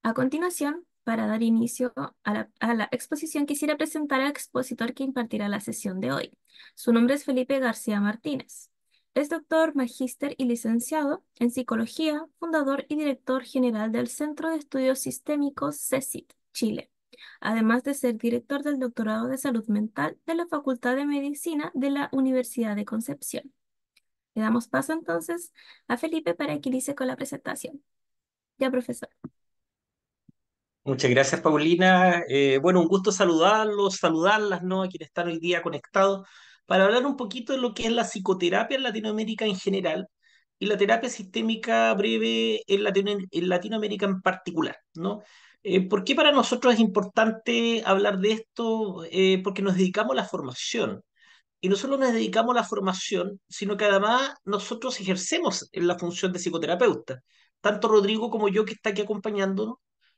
A continuación, para dar inicio a la exposición, quisiera presentar al expositor que impartirá la sesión de hoy. Su nombre es Felipe García Martínez. Es doctor, magíster y licenciado en Psicología, fundador y director general del Centro de Estudios Sistémicos CECIT, Chile, además de ser director del Doctorado de Salud Mental de la Facultad de Medicina de la Universidad de Concepción. Le damos paso entonces a Felipe para que inicie con la presentación. Ya, profesor. Muchas gracias, Paulina. Bueno, un gusto saludarlos, saludarlas, ¿no? A quienes están hoy día conectados para hablar un poquito de lo que es la psicoterapia en Latinoamérica en general y la terapia sistémica breve en Latinoamérica en particular, ¿no? ¿Por qué para nosotros es importante hablar de esto? Porque nos dedicamos a la formación. Y no solo nos dedicamos a la formación, sino que además nosotros ejercemos en la función de psicoterapeuta. Tanto Rodrigo como yo, que está aquí acompañándonos,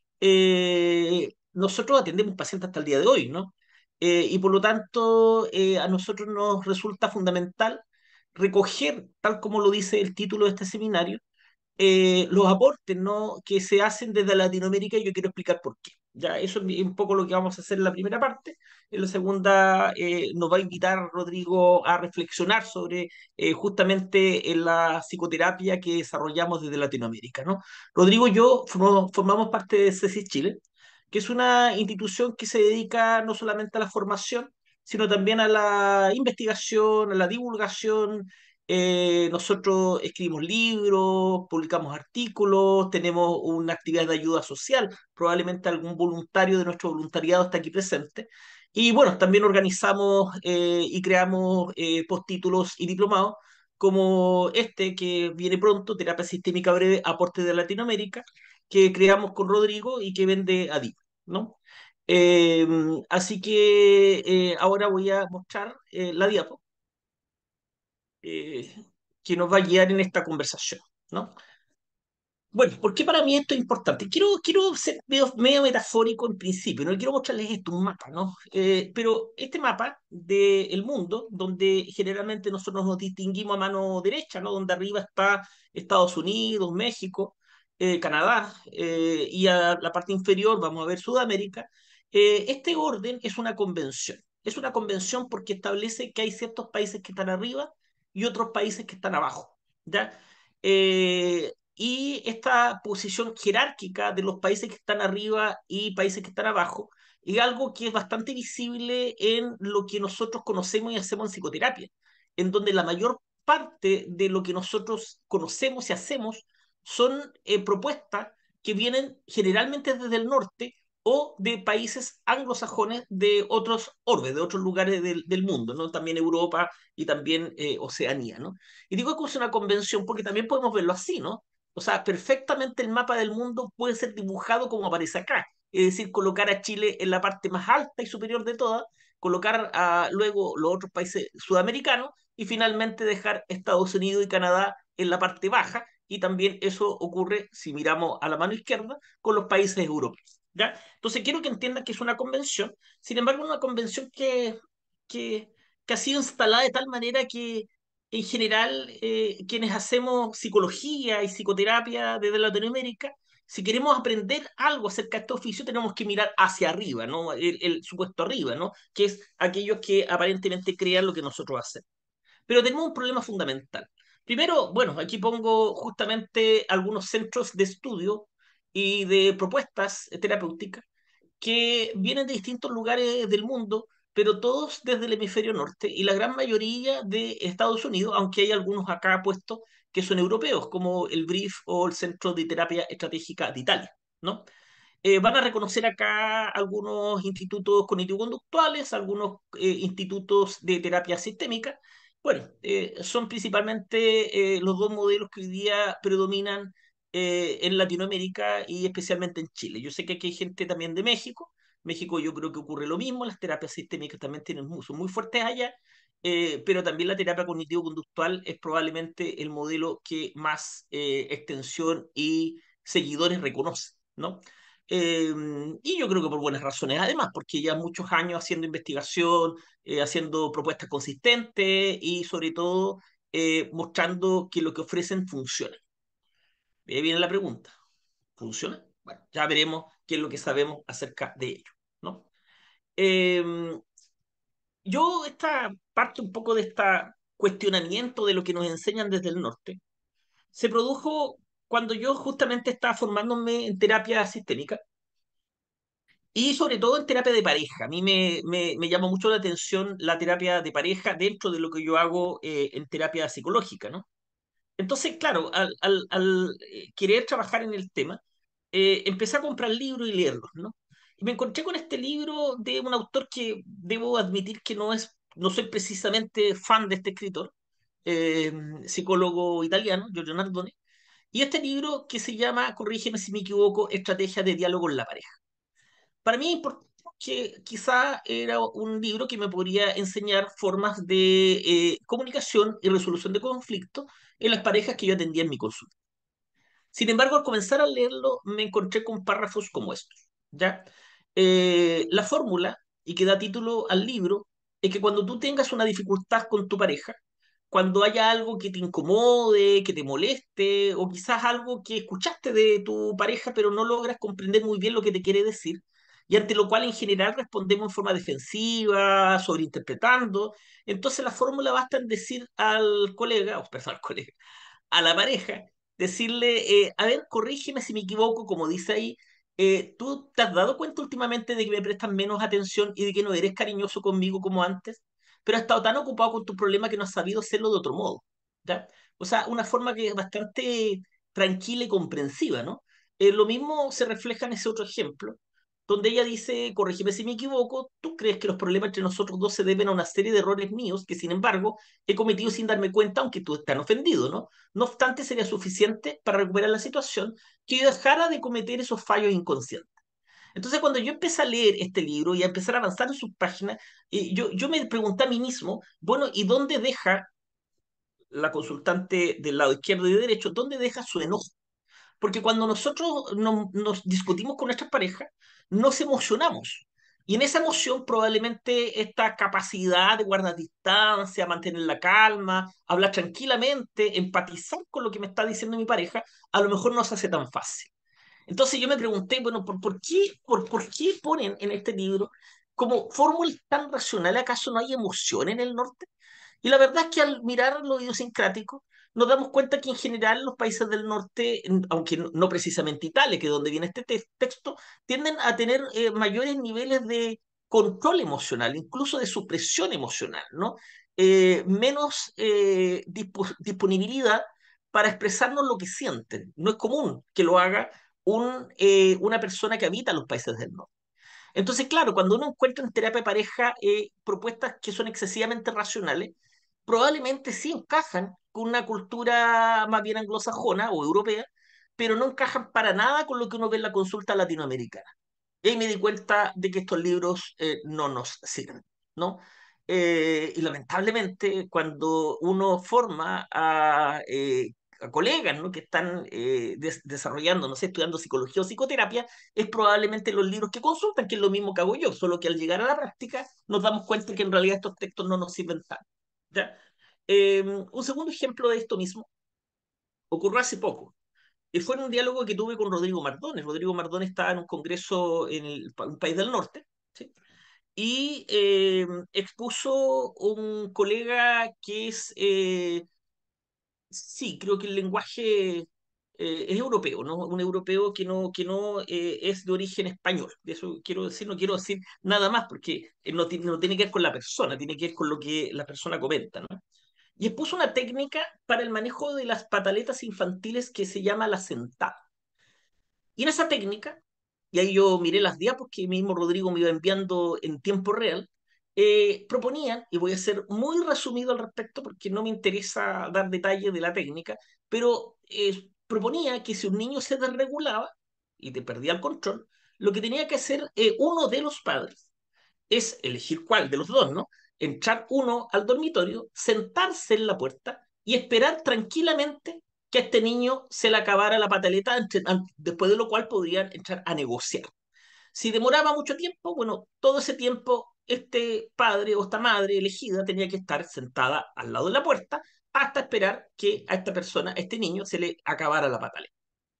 nosotros atendemos pacientes hasta el día de hoy, ¿no? Y por lo tanto, a nosotros nos resulta fundamental recoger, tal como lo dice el título de este seminario, los aportes, ¿no?, que se hacen desde Latinoamérica, y yo quiero explicar por qué. Ya, eso es un poco lo que vamos a hacer en la primera parte. En la segunda nos va a invitar Rodrigo a reflexionar sobre justamente en la psicoterapia que desarrollamos desde Latinoamérica, ¿no? Rodrigo y yo formamos parte de CECIS Chile, que es una institución que se dedica no solamente a la formación, sino también a la investigación, a la divulgación. Nosotros escribimos libros, publicamos artículos, tenemos una actividad de ayuda social, probablemente algún voluntario de nuestro voluntariado está aquí presente. Y bueno, también organizamos y creamos postítulos y diplomados como este que viene pronto, Terapia Sistémica Breve, Aporte de Latinoamérica, que creamos con Rodrigo y que vende Adip, ¿no? Eh, Así que ahora voy a mostrar la diapo eh, que nos va a guiar en esta conversación, ¿no? Bueno, ¿por qué para mí esto es importante? Quiero ser medio metafórico en principio, no quiero mostrarles esto, un mapa, ¿no? Pero este mapa del mundo, donde generalmente nosotros nos distinguimos a mano derecha, ¿no? Donde arriba está Estados Unidos, México, Canadá, y a la parte inferior vamos a ver Sudamérica. Este orden es una convención. Es una convención porque establece que hay ciertos países que están arriba y otros países que están abajo, ¿ya? Y esta posición jerárquica de los países que están arriba y países que están abajo es algo que es bastante visible en lo que nosotros conocemos y hacemos en psicoterapia, en donde la mayor parte de lo que nosotros conocemos y hacemos son propuestas que vienen generalmente desde el norte o de países anglosajones de otros orbes, de otros lugares del mundo, ¿no? También Europa y también Oceanía, ¿no? Y digo que es una convención porque también podemos verlo así, ¿no? O sea, perfectamente el mapa del mundo puede ser dibujado como aparece acá. Es decir, colocar a Chile en la parte más alta y superior de todas, colocar luego los otros países sudamericanos y finalmente dejar Estados Unidos y Canadá en la parte baja. Y también eso ocurre, si miramos a la mano izquierda, con los países europeos, ¿ya? Entonces quiero que entiendan que es una convención, sin embargo, una convención que, que ha sido instalada de tal manera que en general, quienes hacemos psicología y psicoterapia desde Latinoamérica, si queremos aprender algo acerca de este oficio, tenemos que mirar hacia arriba, ¿no? El supuesto arriba, ¿no? Que es aquellos que aparentemente crean lo que nosotros hacemos. Pero tenemos un problema fundamental. Primero, bueno, aquí pongo justamente algunos centros de estudio y de propuestas terapéuticas que vienen de distintos lugares del mundo, pero todos desde el hemisferio norte y la gran mayoría de Estados Unidos, aunque hay algunos acá puestos que son europeos, como el BRIEF o el Centro de Terapia Estratégica de Italia, ¿no? Van a reconocer acá algunos institutos cognitivo-conductuales, algunos institutos de terapia sistémica. Bueno, son principalmente los dos modelos que hoy día predominan en Latinoamérica y especialmente en Chile. Yo sé que aquí hay gente también de México. México yo creo que ocurre lo mismo, las terapias sistémicas también son muy fuertes allá, pero también la terapia cognitivo-conductual es probablemente el modelo que más extensión y seguidores reconoce, ¿no? Eh, y yo creo que por buenas razones, además, porque ya muchos años haciendo investigación, haciendo propuestas consistentes y sobre todo mostrando que lo que ofrecen funciona. Ahí viene la pregunta, ¿funciona? Bueno, ya veremos qué es lo que sabemos acerca de ello, ¿no? Eh, yo esta parte un poco de este cuestionamiento de lo que nos enseñan desde el norte se produjo cuando yo justamente estaba formándome en terapia sistémica y sobre todo en terapia de pareja. A mí me llamó mucho la atención la terapia de pareja dentro de lo que yo hago en terapia psicológica, ¿no? Entonces, claro, al querer trabajar en el tema, empecé a comprar libros y leerlos, ¿no? Y me encontré con este libro de un autor que debo admitir que no soy precisamente fan de este escritor, eh, psicólogo italiano, Giorgio Nardone, y este libro que se llama, corrígeme si me equivoco, Estrategia de diálogo en la pareja. Para mí es importante que quizá era un libro que me podría enseñar formas de comunicación y resolución de conflictos en las parejas que yo atendía en mi consulta. Sin embargo, al comenzar a leerlo, me encontré con párrafos como estos, ¿ya? La fórmula, y que da título al libro, es que cuando tú tengas una dificultad con tu pareja, cuando haya algo que te incomode, que te moleste, o quizás algo que escuchaste de tu pareja, pero no logras comprender muy bien lo que te quiere decir, y ante lo cual en general respondemos en forma defensiva, sobreinterpretando, entonces la fórmula basta en decir al colega, o perdón, al colega, a la pareja, decirle, a ver, corrígeme si me equivoco, como dice ahí, ¿tú te has dado cuenta últimamente de que me prestas menos atención y de que no eres cariñoso conmigo como antes? Pero has estado tan ocupado con tu problema que no has sabido hacerlo de otro modo, ¿ya? O sea, una forma que es bastante tranquila y comprensiva, ¿no? Lo mismo se refleja en ese otro ejemplo, donde ella dice, corrígeme si me equivoco, tú crees que los problemas entre nosotros dos se deben a una serie de errores míos que, sin embargo, he cometido sin darme cuenta, aunque tú estás ofendido, ¿no? No obstante, sería suficiente para recuperar la situación que yo dejara de cometer esos fallos inconscientes. Entonces, cuando yo empecé a leer este libro y a empezar a avanzar en sus páginas, yo me pregunté a mí mismo, bueno, ¿y dónde deja la consultante del lado izquierdo y derecho, dónde deja su enojo? Porque cuando nosotros nos discutimos con nuestras parejas, nos emocionamos. Y en esa emoción probablemente esta capacidad de guardar distancia, mantener la calma, hablar tranquilamente, empatizar con lo que me está diciendo mi pareja, a lo mejor no se hace tan fácil. Entonces yo me pregunté, bueno, ¿por qué ponen en este libro como fórmulas tan racionales? ¿Acaso no hay emoción en el norte? Y la verdad es que al mirar lo idiosincrático, nos damos cuenta que en general los países del norte, aunque no precisamente Italia, que es donde viene este texto, tienden a tener mayores niveles de control emocional, incluso de supresión emocional, ¿no? Menos disponibilidad para expresarnos lo que sienten. No es común que lo haga una persona que habita los países del norte. Entonces, claro, cuando uno encuentra en terapia de pareja propuestas que son excesivamente racionales, probablemente sí encajan con una cultura más bien anglosajona o europea, pero no encajan para nada con lo que uno ve en la consulta latinoamericana. Y ahí me di cuenta de que estos libros no nos sirven, ¿no? Y lamentablemente, cuando uno forma a colegas, ¿no? que están desarrollando, no sé, estudiando psicología o psicoterapia, es probablemente los libros que consultan, que es lo mismo que hago yo, solo que al llegar a la práctica nos damos cuenta que en realidad estos textos no nos sirven tanto, ¿ya? Un segundo ejemplo de esto mismo ocurrió hace poco. Y fue en un diálogo que tuve con Rodrigo Mardones. Rodrigo Mardones estaba en un congreso en un país del norte, ¿sí? Y expuso un colega que es, sí, creo que el lenguaje es europeo, ¿no? Un europeo que no es de origen español. De eso quiero decir, no quiero decir nada más porque no tiene que ver con la persona, tiene que ver con lo que la persona comenta, ¿no? Y expuso una técnica para el manejo de las pataletas infantiles que se llama la sentada. Y en esa técnica, y ahí yo miré las diapos que mismo Rodrigo me iba enviando en tiempo real, proponían, y voy a ser muy resumido al respecto porque no me interesa dar detalles de la técnica, pero proponía que si un niño se desregulaba y te perdía el control, lo que tenía que hacer uno de los padres es elegir cuál de los dos, ¿no? Entrar uno al dormitorio, sentarse en la puerta y esperar tranquilamente que a este niño se le acabara la pataleta, después de lo cual podrían entrar a negociar. Si demoraba mucho tiempo, bueno, todo ese tiempo este padre o esta madre elegida tenía que estar sentada al lado de la puerta hasta esperar que a esta persona, a este niño, se le acabara la pataleta.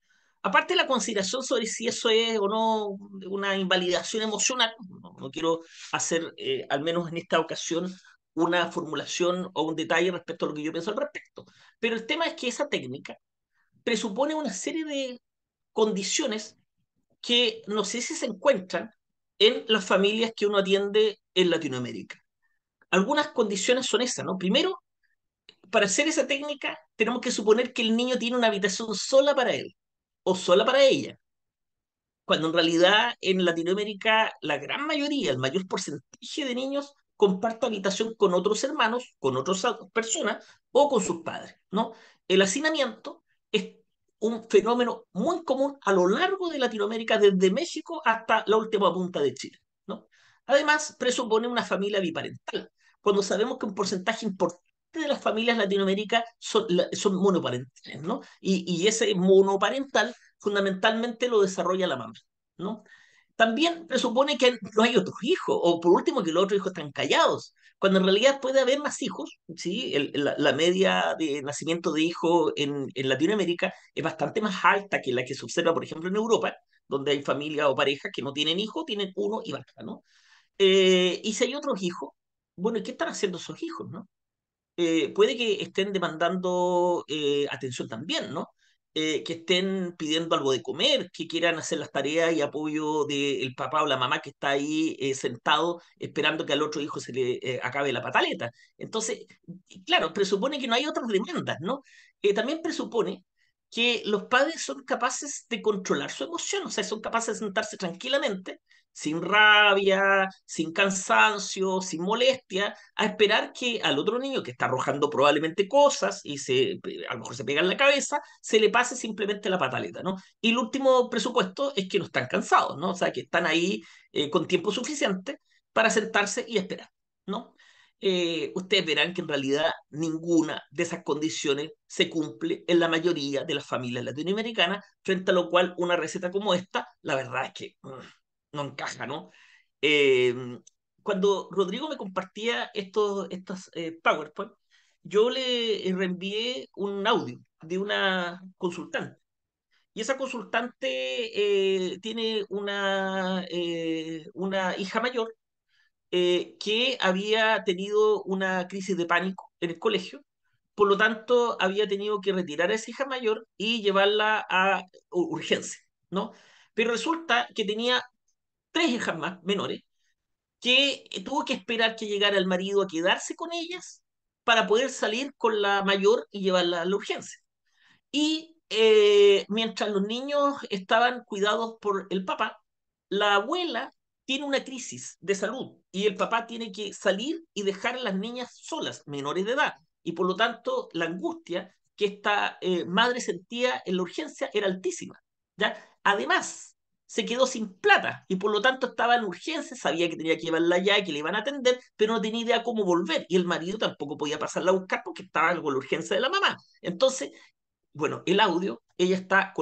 Aparte de la consideración sobre si eso es o no una invalidación emocional, no quiero hacer, al menos en esta ocasión, una formulación o un detalle respecto a lo que yo pienso al respecto. Pero el tema es que esa técnica presupone una serie de condiciones que no sé si se encuentran en las familias que uno atiende en Latinoamérica. Algunas condiciones son esas, ¿no? Primero, para hacer esa técnica, tenemos que suponer que el niño tiene una habitación sola para él o sola para ella, cuando en realidad en Latinoamérica la gran mayoría, el mayor porcentaje de niños comparte habitación con otros hermanos, con otras personas o con sus padres, ¿no? El hacinamiento es un fenómeno muy común a lo largo de Latinoamérica, desde México hasta la última punta de Chile, ¿no? Además, presupone una familia biparental, cuando sabemos que un porcentaje importante de las familias latinoamericanas son monoparentales, ¿no? Y ese monoparental fundamentalmente lo desarrolla la mamá, ¿no? También presupone que no hay otros hijos, o por último que los otros hijos están callados, cuando en realidad puede haber más hijos, ¿sí? La media de nacimiento de hijos en Latinoamérica es bastante más alta que la que se observa, por ejemplo, en Europa, donde hay familias o parejas que no tienen hijos, tienen uno y basta, ¿no? Y si hay otros hijos, bueno, ¿y qué están haciendo esos hijos, no? Puede que estén demandando atención también, ¿no? Que estén pidiendo algo de comer, que quieran hacer las tareas y apoyo del papá o la mamá que está ahí sentado esperando que al otro hijo se le acabe la pataleta. Entonces, claro, presupone que no hay otras demandas, ¿no? También presupone que los padres son capaces de controlar su emoción, o sea, son capaces de sentarse tranquilamente, sin rabia, sin cansancio, sin molestia, a esperar que al otro niño que está arrojando probablemente cosas y a lo mejor se pega en la cabeza, se le pase simplemente la pataleta, ¿no? Y el último presupuesto es que no están cansados, ¿no? O sea, que están ahí con tiempo suficiente para sentarse y esperar, ¿no? Ustedes verán que en realidad ninguna de esas condiciones se cumple en la mayoría de las familias latinoamericanas, frente a lo cual una receta como esta, la verdad es que no encaja, ¿no? Eh, Cuando Rodrigo me compartía estas PowerPoint, yo le reenvié un audio de una consultante. Y esa consultante tiene una hija mayor que había tenido una crisis de pánico en el colegio. Por lo tanto, había tenido que retirar a esa hija mayor y llevarla a urgencia, ¿no? Pero resulta que tenía tres hijas más menores que tuvo que esperar que llegara el marido a quedarse con ellas para poder salir con la mayor y llevarla a la urgencia. Y mientras los niños estaban cuidados por el papá, la abuela tiene una crisis de salud y el papá tiene que salir y dejar a las niñas solas, menores de edad. Y por lo tanto, la angustia que esta madre sentía en la urgencia era altísima. ¿Ya? Además, se quedó sin plata y por lo tanto estaba en urgencia, sabía que tenía que llevarla allá y que le iban a atender, pero no tenía idea cómo volver. Y el marido tampoco podía pasarla a buscar porque estaba con la urgencia de la mamá. Entonces, bueno, el audio, ella está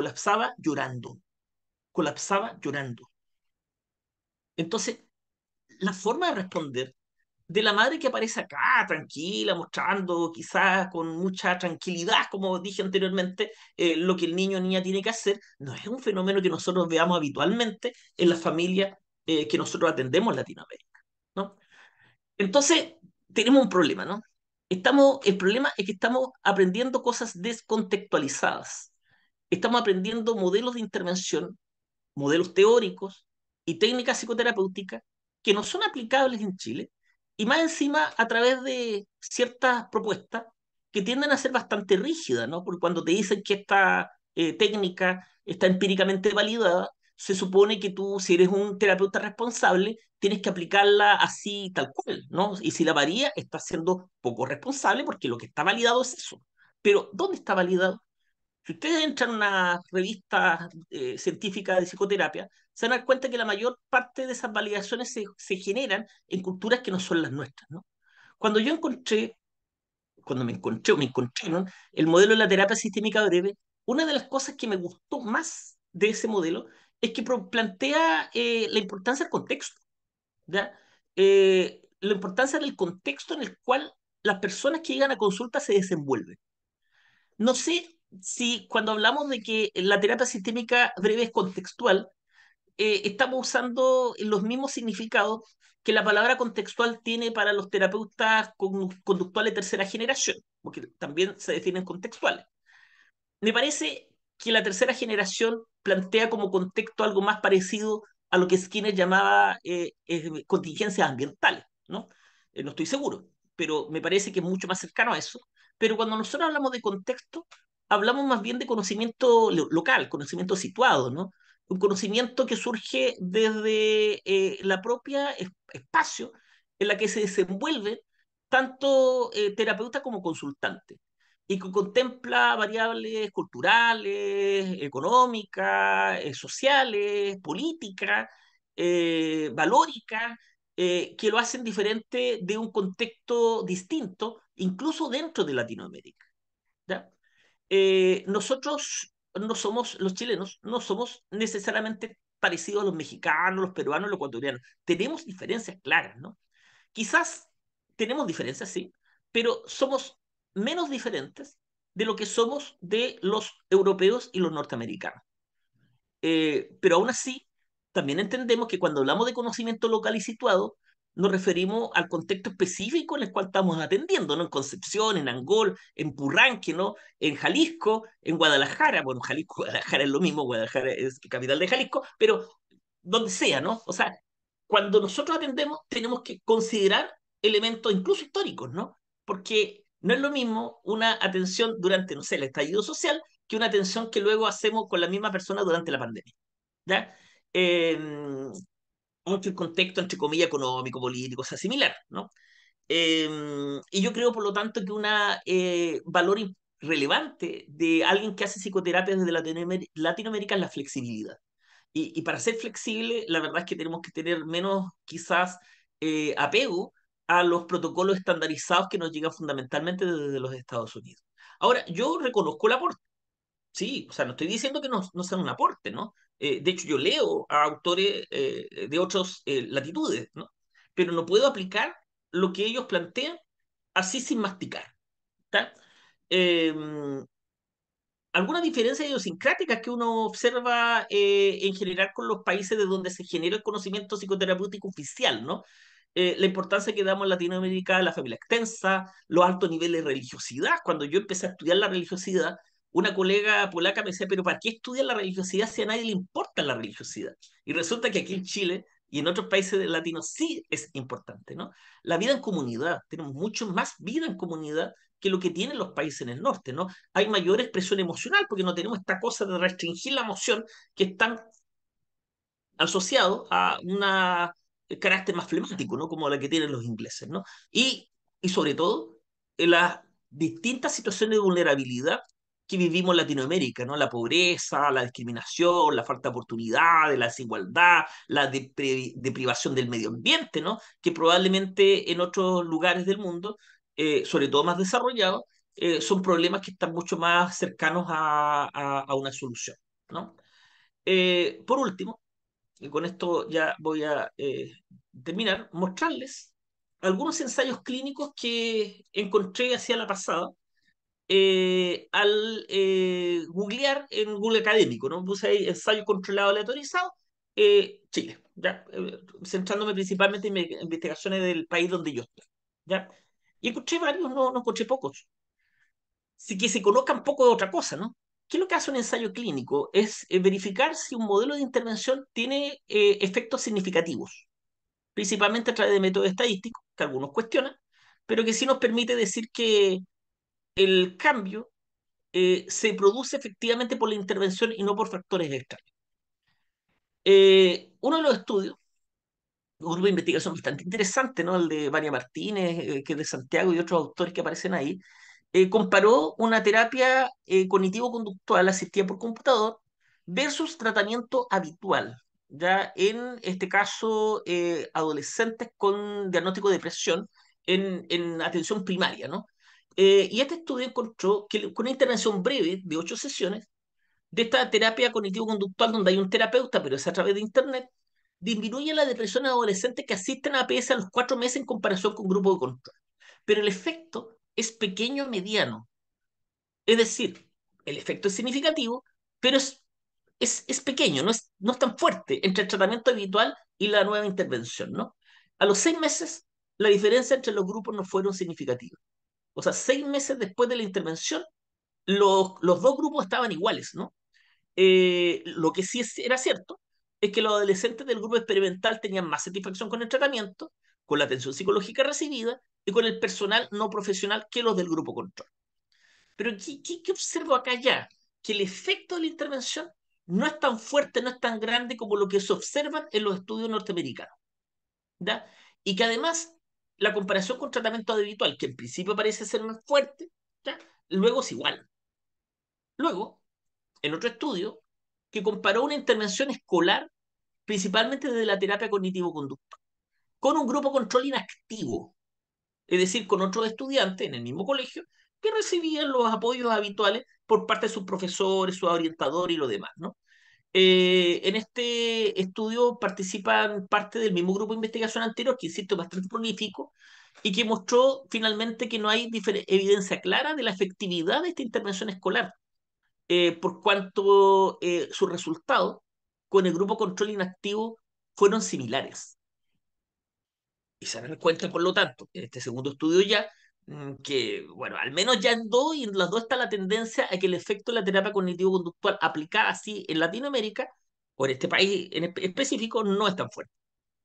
colapsaba llorando. Entonces, la forma de responder de la madre que aparece acá, tranquila, mostrando quizás con mucha tranquilidad, como dije anteriormente, lo que el niño o niña tiene que hacer, no es un fenómeno que nosotros veamos habitualmente en las familias que nosotros atendemos en Latinoamérica, ¿no? Entonces, tenemos un problema, ¿no? El problema es que estamos aprendiendo cosas descontextualizadas. Estamos aprendiendo modelos de intervención, modelos teóricos y técnicas psicoterapéuticas que no son aplicables en Chile, y más encima a través de ciertas propuestas que tienden a ser bastante rígidas, ¿no? Porque cuando te dicen que esta técnica está empíricamente validada, se supone que tú, si eres un terapeuta responsable, tienes que aplicarla así tal cual, ¿no? Y si la varía, estás siendo poco responsable porque lo que está validado es eso. Pero, ¿dónde está validado? Si ustedes entran a una revista científica de psicoterapia, se van a dar cuenta que la mayor parte de esas validaciones se generan en culturas que no son las nuestras, ¿no? Cuando yo encontré, cuando me encontré o me encontré, ¿no? El modelo de la terapia sistémica breve, una de las cosas que me gustó más de ese modelo es que plantea la importancia del contexto, ¿ya? La importancia del contexto en el cual las personas que llegan a consulta se desenvuelven. No sé Sí, cuando hablamos de que la terapia sistémica breve es contextual, estamos usando los mismos significados que la palabra contextual tiene para los terapeutas conductuales de tercera generación, porque también se definen contextuales. Me parece que la tercera generación plantea como contexto algo más parecido a lo que Skinner llamaba contingencias ambientales, ¿no? No estoy seguro, pero me parece que es mucho más cercano a eso. Pero cuando nosotros hablamos de contexto, hablamos más bien de conocimiento local, conocimiento situado, ¿no? Un conocimiento que surge desde la propia espacio en la que se desenvuelven tanto terapeuta como consultante y que contempla variables culturales, económicas, sociales, políticas, valóricas, que lo hacen diferente de un contexto distinto, incluso dentro de Latinoamérica. ¿Ya? Nosotros no somos, los chilenos, no somos necesariamente parecidos a los mexicanos, los peruanos, los ecuatorianos. Tenemos diferencias claras, ¿no? Quizás tenemos diferencias, sí, pero somos menos diferentes de lo que somos de los europeos y los norteamericanos. Pero aún así, también entendemos que cuando hablamos de conocimiento local y situado, nos referimos al contexto específico en el cual estamos atendiendo, ¿no? En Concepción, en Angol, en Purranque, ¿no? En Jalisco, en Guadalajara. Bueno, Jalisco, Guadalajara es lo mismo, Guadalajara es capital de Jalisco, pero donde sea, ¿no? O sea, cuando nosotros atendemos, tenemos que considerar elementos incluso históricos, ¿no? Porque no es lo mismo una atención durante, no sé, el estallido social que una atención que luego hacemos con la misma persona durante la pandemia, ¿ya? Eh, Aunque el contexto, entre comillas, económico, político, sea similar, ¿no? Y yo creo, por lo tanto, que un valor relevante de alguien que hace psicoterapia desde Latinoamérica es la flexibilidad. Y para ser flexible, la verdad es que tenemos que tener menos, quizás, apego a los protocolos estandarizados que nos llegan fundamentalmente desde los Estados Unidos. Ahora, yo reconozco el aporte, sí, o sea, no estoy diciendo que no sean un aporte, ¿no? De hecho, yo leo a autores de otras latitudes, ¿no? Pero no puedo aplicar lo que ellos plantean así sin masticar, ¿está? Eh, Algunas diferencias idiosincráticas que uno observa en general con los países de donde se genera el conocimiento psicoterapéutico oficial, ¿no? La importancia que damos en Latinoamérica a la familia extensa, los altos niveles de religiosidad. Cuando yo empecé a estudiar la religiosidad, una colega polaca me decía, pero ¿para qué estudiar la religiosidad si a nadie le importa la religiosidad? Y resulta que aquí en Chile y en otros países latinos sí es importante, ¿no? La vida en comunidad, tenemos mucho más vida en comunidad que lo que tienen los países en el norte, ¿no? Hay mayor expresión emocional porque no tenemos esta cosa de restringir la emoción que es tan asociado a un carácter más flemático, ¿no? Como la que tienen los ingleses, ¿no? Y sobre todo, en las distintas situaciones de vulnerabilidad que vivimos en Latinoamérica, ¿no? La pobreza, la discriminación, la falta de oportunidades, la desigualdad, la deprivación del medio ambiente, ¿no? Que probablemente en otros lugares del mundo, sobre todo más desarrollados, son problemas que están mucho más cercanos a una solución, ¿no? Por último, y con esto ya voy a terminar, mostrarles algunos ensayos clínicos que encontré hacia la pasada al googlear en Google Académico, ¿no? Puse ahí ensayo controlado aleatorizado, Chile, ¿ya? Centrándome principalmente en investigaciones del país donde yo estoy, ¿ya? Y encontré varios, no encontré pocos. Sí que se conozcan poco de otra cosa, ¿no? ¿Qué es lo que hace un ensayo clínico? Es verificar si un modelo de intervención tiene efectos significativos, principalmente a través de métodos estadísticos, que algunos cuestionan, pero que sí nos permite decir que el cambio se produce efectivamente por la intervención y no por factores extraños. Uno de los estudios, un grupo de investigación bastante interesante, ¿no? El de Vania Martínez, que es de Santiago, y otros autores que aparecen ahí, comparó una terapia cognitivo-conductual asistida por computador versus tratamiento habitual, ya en este caso adolescentes con diagnóstico de depresión en atención primaria, ¿no? Y este estudio encontró que con una intervención breve de 8 sesiones de esta terapia cognitivo-conductual donde hay un terapeuta, pero es a través de internet, disminuye la depresión en adolescentes que asisten a APS a los 4 meses en comparación con grupo de control. Pero el efecto es pequeño mediano. Es decir, el efecto es significativo, pero es pequeño, no es tan fuerte entre el tratamiento habitual y la nueva intervención, ¿no? A los 6 meses, la diferencia entre los grupos no fueron significativas. O sea, 6 meses después de la intervención, los dos grupos estaban iguales, ¿no? Lo que sí era cierto es que los adolescentes del grupo experimental tenían más satisfacción con el tratamiento, con la atención psicológica recibida y con el personal no profesional que los del grupo control. Pero ¿qué observo acá ya? Que el efecto de la intervención no es tan fuerte, no es tan grande como lo que se observan en los estudios norteamericanos. ¿Ya? Y que además la comparación con tratamiento habitual, que en principio parece ser más fuerte, ¿ya? Luego es igual. Luego, en otro estudio, que comparó una intervención escolar, principalmente desde la terapia cognitivo-conductual, con un grupo control inactivo, es decir, con otros estudiantes en el mismo colegio que recibían los apoyos habituales por parte de sus profesores, su orientador y lo demás, ¿no? En este estudio participan parte del mismo grupo de investigación anterior, que insisto, es bastante prolífico, y que mostró finalmente que no hay evidencia clara de la efectividad de esta intervención escolar, por cuanto sus resultados con el grupo control inactivo fueron similares. Y se dan cuenta, por lo tanto, en este segundo estudio ya, que, bueno, al menos ya en dos, y en las dos está la tendencia a que el efecto de la terapia cognitivo-conductual aplicada así en Latinoamérica, o en este país en específico, no es tan fuerte.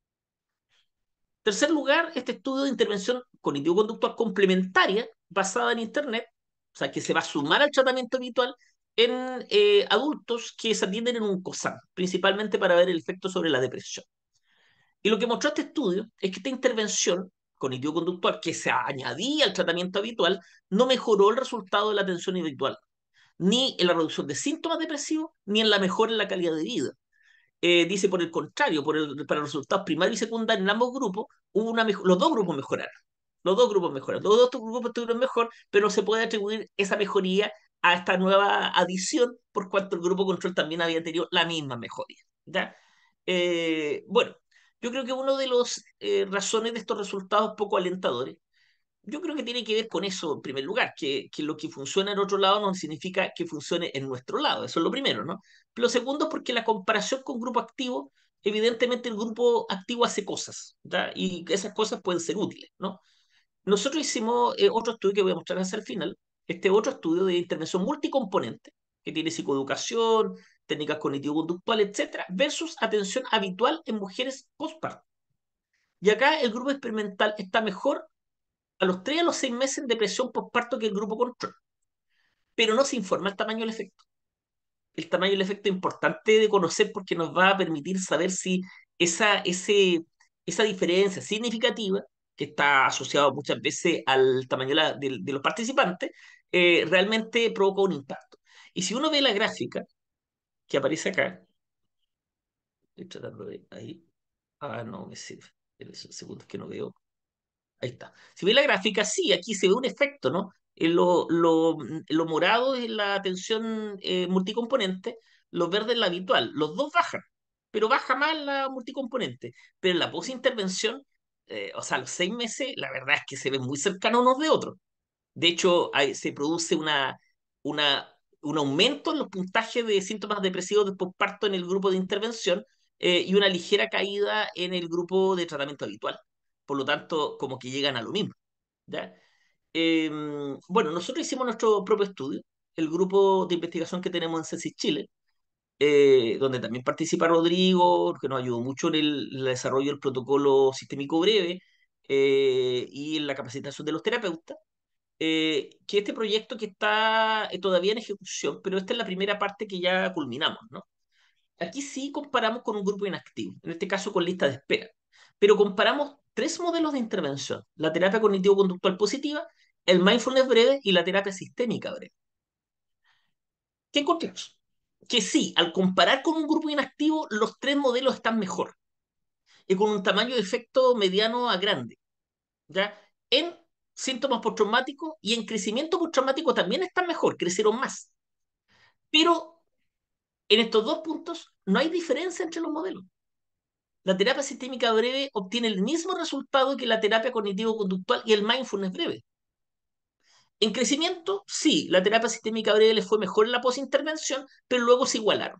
En tercer lugar, este estudio de intervención cognitivo-conductual complementaria basada en Internet, o sea, que se va a sumar al tratamiento habitual en adultos que se atienden en un COSAM, principalmente para ver el efecto sobre la depresión. Y lo que mostró este estudio es que esta intervención cognitivo-conductual que se añadía al tratamiento habitual no mejoró el resultado de la atención individual, ni en la reducción de síntomas depresivos, ni en la mejora en la calidad de vida. Dice por el contrario, para los resultados primarios y secundarios en ambos grupos, los dos grupos mejoraron. Los dos grupos mejoraron. Los dos grupos estuvieron mejor, pero no se puede atribuir esa mejoría a esta nueva adición, por cuanto el grupo control también había tenido la misma mejoría. ¿Ya? Bueno, yo creo que una de las razones de estos resultados poco alentadores, yo creo que tiene que ver con eso en primer lugar, que lo que funciona en otro lado no significa que funcione en nuestro lado, eso es lo primero, ¿no? Pero lo segundo es porque la comparación con grupo activo, evidentemente el grupo activo hace cosas, ¿ya? Y esas cosas pueden ser útiles, ¿no? Nosotros hicimos otro estudio que voy a mostrar hacia el final, este otro estudio de intervención multicomponente, que tiene psicoeducación, técnicas cognitivo-conductuales, etcétera, versus atención habitual en mujeres postparto. Y acá el grupo experimental está mejor a los 3 a los 6 meses en depresión postparto que el grupo control, pero no se informa el tamaño del efecto. El tamaño del efecto es importante de conocer porque nos va a permitir saber si esa diferencia significativa, que está asociada muchas veces al tamaño de los participantes, realmente provoca un impacto. Y si uno ve la gráfica que aparece acá, estoy tratando de ahí, no me sirve, pero es un segundo que no veo. Ahí está. Si ve la gráfica, sí, aquí se ve un efecto, ¿no? Lo morado es la tensión multicomponente, lo verde es la habitual. Los dos bajan, pero baja más la multicomponente. Pero en la posintervención, o sea, los 6 meses, la verdad es que se ven muy cercanos unos de otros. De hecho, se produce una, un aumento en los puntajes de síntomas depresivos de posparto en el grupo de intervención, y una ligera caída en el grupo de tratamiento habitual. Por lo tanto, como que llegan a lo mismo. ¿Ya? Bueno, nosotros hicimos nuestro propio estudio, el grupo de investigación que tenemos en CESIS Chile, donde también participa Rodrigo, que nos ayudó mucho en el desarrollo del protocolo sistémico breve, y en la capacitación de los terapeutas, que este proyecto que está todavía en ejecución, pero esta es la primera parte que ya culminamos, ¿no? Aquí sí comparamos con un grupo inactivo, en este caso con lista de espera, pero comparamos tres modelos de intervención: la terapia cognitivo-conductual positiva, el mindfulness breve y la terapia sistémica breve. ¿Qué encontramos? Que sí, al comparar con un grupo inactivo, los tres modelos están mejor y con un tamaño de efecto mediano a grande, ¿ya? En síntomas postraumáticos y en crecimiento postraumático también están mejor, crecieron más. Pero en estos dos puntos no hay diferencia entre los modelos. La terapia sistémica breve obtiene el mismo resultado que la terapia cognitivo-conductual y el mindfulness breve. En crecimiento, sí, la terapia sistémica breve les fue mejor en la posintervención, pero luego se igualaron.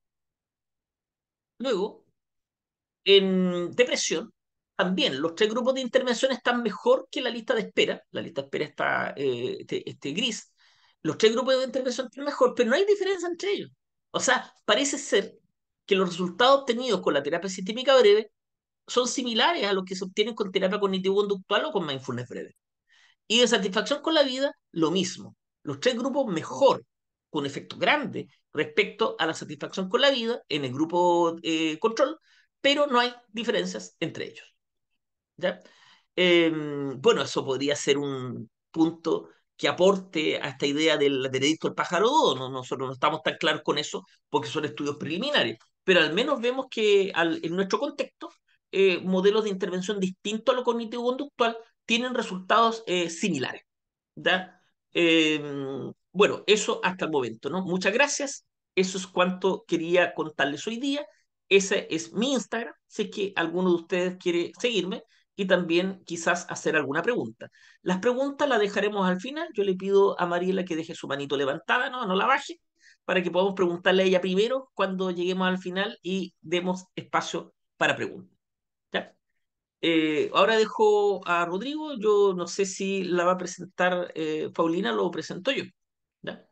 Luego, en depresión, también los tres grupos de intervención están mejor que la lista de espera. La lista de espera está gris. Los tres grupos de intervención están mejor, pero no hay diferencia entre ellos. O sea, parece ser que los resultados obtenidos con la terapia sistémica breve son similares a los que se obtienen con terapia cognitivo-conductual o con mindfulness breve. Y de satisfacción con la vida, lo mismo. Los tres grupos mejor, con efecto grande respecto a la satisfacción con la vida en el grupo control, pero no hay diferencias entre ellos. ¿Ya? Bueno, eso podría ser un punto que aporte a esta idea del veredicto del pájaro dodo. ¿No? Nosotros no estamos tan claros con eso porque son estudios preliminares, pero al menos vemos que en nuestro contexto, modelos de intervención distintos a lo cognitivo-conductual tienen resultados similares. ¿Ya? Eh, bueno, eso hasta el momento, ¿no? Muchas gracias. Eso es cuanto quería contarles hoy día. Ese es mi Instagram, si es que alguno de ustedes quiere seguirme y también quizás hacer alguna pregunta. Las preguntas las dejaremos al final. Yo le pido a Mariela que deje su manito levantada, ¿no? No la baje, para que podamos preguntarle a ella primero cuando lleguemos al final y demos espacio para preguntas. ¿Ya? Ahora dejo a Rodrigo. Yo no sé si la va a presentar Paulina, lo presento yo. ¿Ya?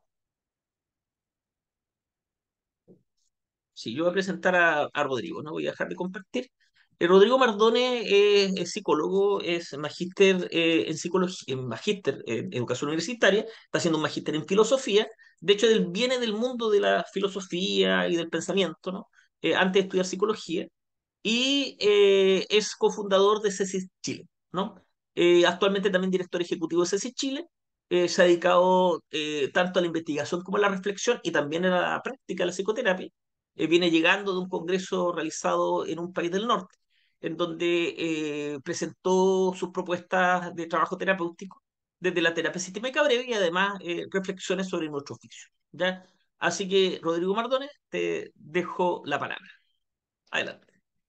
Sí, yo voy a presentar a Rodrigo, no voy a dejar de compartir. Rodrigo Mardone es psicólogo, es magíster en psicología, magíster en educación universitaria, está haciendo un magíster en filosofía. De hecho, él viene del mundo de la filosofía y del pensamiento, ¿no? Antes de estudiar psicología. Y es cofundador de CECIS Chile, ¿no? Actualmente también director ejecutivo de CECIS Chile. Se ha dedicado tanto a la investigación como a la reflexión y también a la práctica de la psicoterapia. Viene llegando de un congreso realizado en un país del norte, en donde presentó sus propuestas de trabajo terapéutico desde la terapia sistémica breve y además reflexiones sobre nuestro oficio. ¿Ya? Así que, Rodrigo Mardones, te dejo la palabra. Adelante.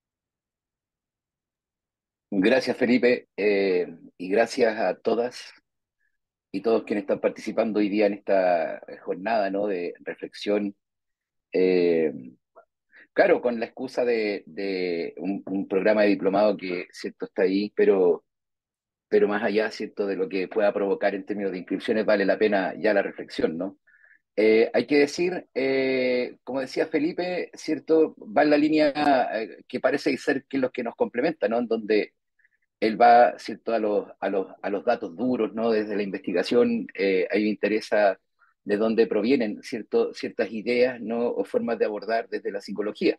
Gracias, Felipe, y gracias a todas y todos quienes están participando hoy día en esta jornada, ¿no? De reflexión. eh, claro, con la excusa de un programa de diplomado que, cierto, está ahí, pero más allá, cierto, de lo que pueda provocar en términos de inscripciones, vale la pena ya la reflexión, ¿no? Hay que decir, como decía Felipe, cierto, va en la línea que parece ser que es lo que nos complementa, ¿no? En donde él va, cierto, a los datos duros, ¿no? Desde la investigación, a mí me interesa de dónde provienen, cierto, ciertas ideas, ¿no? O formas de abordar desde la psicología.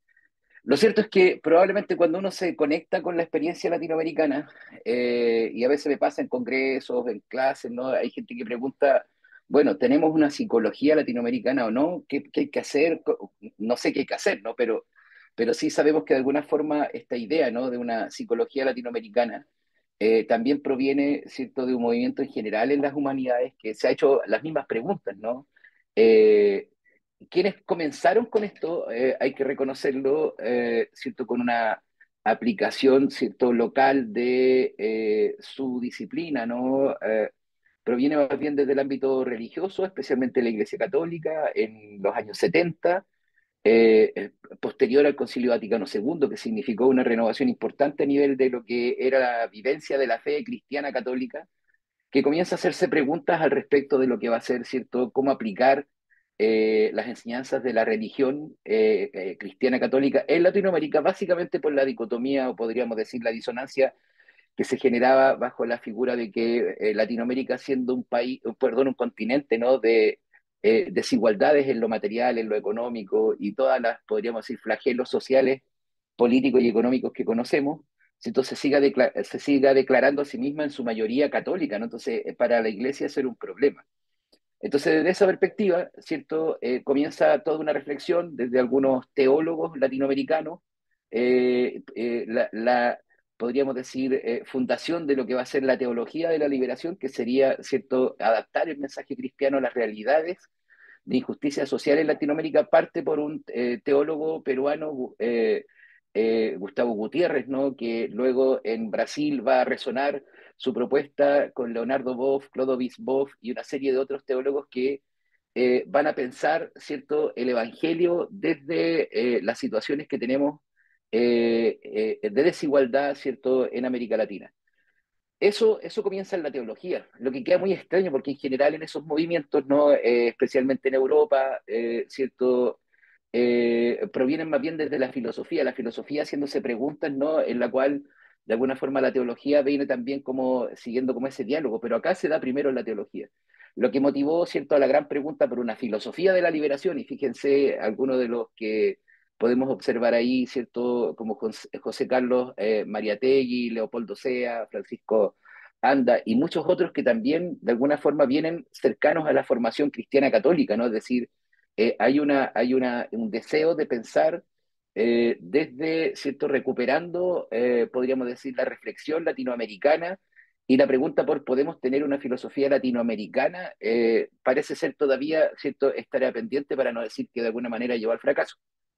Lo cierto es que probablemente cuando uno se conecta con la experiencia latinoamericana, y a veces me pasa en congresos, en clases, ¿no? Hay gente que pregunta, bueno, ¿tenemos una psicología latinoamericana o no? ¿Qué hay que hacer? No sé qué hay que hacer, ¿no? Pero sí sabemos que de alguna forma esta idea, ¿no? De una psicología latinoamericana también proviene, ¿cierto?, de un movimiento en general en las humanidades que se ha hecho las mismas preguntas, ¿no? Eh, Quienes comenzaron con esto, hay que reconocerlo, ¿cierto?, con una aplicación, ¿cierto?, local de su disciplina, ¿no? Proviene más bien desde el ámbito religioso, especialmente la Iglesia Católica, en los años 70, posterior al Concilio Vaticano II, que significó una renovación importante a nivel de lo que era la vivencia de la fe cristiana católica, que comienza a hacerse preguntas al respecto de lo que va a ser, ¿cierto?, cómo aplicar las enseñanzas de la religión cristiana católica en Latinoamérica, básicamente por la dicotomía, o podríamos decir la disonancia, que se generaba bajo la figura de que Latinoamérica, siendo un país, perdón, un continente, ¿no?, de desigualdades en lo material, en lo económico y todas las, podríamos decir, flagelos sociales, políticos y económicos que conocemos, entonces se siga declarando a sí misma en su mayoría católica, ¿no? Entonces, para la iglesia eso era un problema. Entonces, desde esa perspectiva, ¿cierto? Comienza toda una reflexión desde algunos teólogos latinoamericanos, podríamos decir, fundación de lo que va a ser la teología de la liberación, que sería, ¿cierto?, adaptar el mensaje cristiano a las realidades de injusticia social en Latinoamérica, parte por un teólogo peruano, Gustavo Gutiérrez, ¿no?, que luego en Brasil va a resonar su propuesta con Leonardo Boff, Clodovis Boff y una serie de otros teólogos que van a pensar, ¿cierto?, el Evangelio desde las situaciones que tenemos de desigualdad, ¿cierto?, en América Latina. Eso comienza en la teología, lo que queda muy extraño porque en general en esos movimientos, ¿no? Especialmente en Europa, ¿cierto? Provienen más bien desde la filosofía haciéndose preguntas, ¿no? En la cual de alguna forma la teología viene también como siguiendo como ese diálogo, pero acá se da primero la teología. Lo que motivó, ¿cierto?, a la gran pregunta por una filosofía de la liberación, y fíjense algunos de los que podemos observar ahí, ¿cierto? Como José Carlos Mariátegui, Leopoldo Sea, Francisco Anda y muchos otros que también de alguna forma vienen cercanos a la formación cristiana católica, ¿no? Es decir, un deseo de pensar desde, ¿cierto? Recuperando, podríamos decir, la reflexión latinoamericana y la pregunta por ¿podemos tener una filosofía latinoamericana? Parece ser todavía, ¿cierto? Estará pendiente para no decir que de alguna manera llevó al fracaso.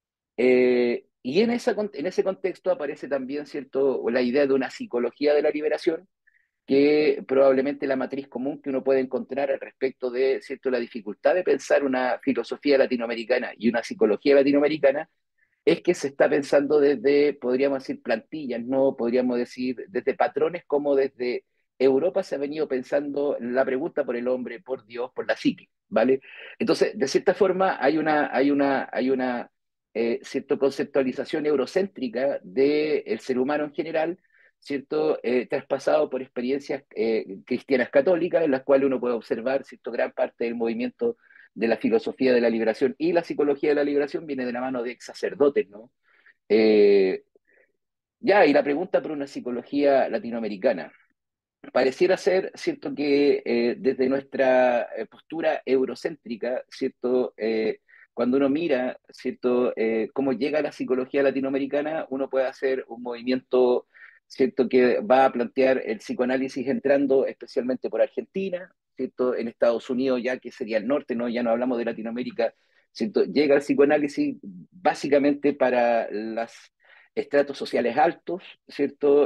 Y en ese contexto aparece también, ¿cierto?, la idea de una psicología de la liberación, que probablemente la matriz común que uno puede encontrar al respecto de, ¿cierto?, la dificultad de pensar una filosofía latinoamericana y una psicología latinoamericana es que se está pensando desde, podríamos decir, plantillas, no podríamos decir desde patrones, como desde Europa se ha venido pensando la pregunta por el hombre, por Dios, por la psique, ¿vale? Entonces, de cierta forma, hay una cierta conceptualización eurocéntrica del ser humano en general, ¿cierto? Traspasado por experiencias cristianas católicas, en las cuales uno puede observar, ¿cierto?, gran parte del movimiento de la filosofía de la liberación y la psicología de la liberación viene de la mano de ex sacerdotes, ¿no? Eh, y la pregunta por una psicología latinoamericana. Pareciera ser, ¿cierto?, que desde nuestra postura eurocéntrica, ¿cierto?, cuando uno mira, ¿cierto?, cómo llega la psicología latinoamericana, uno puede hacer un movimiento, ¿cierto?, que va a plantear el psicoanálisis entrando especialmente por Argentina, ¿cierto?, en Estados Unidos ya que sería el norte, ¿no? Ya no hablamos de Latinoamérica, ¿cierto? Llega el psicoanálisis básicamente para los estratos sociales altos, ¿cierto?,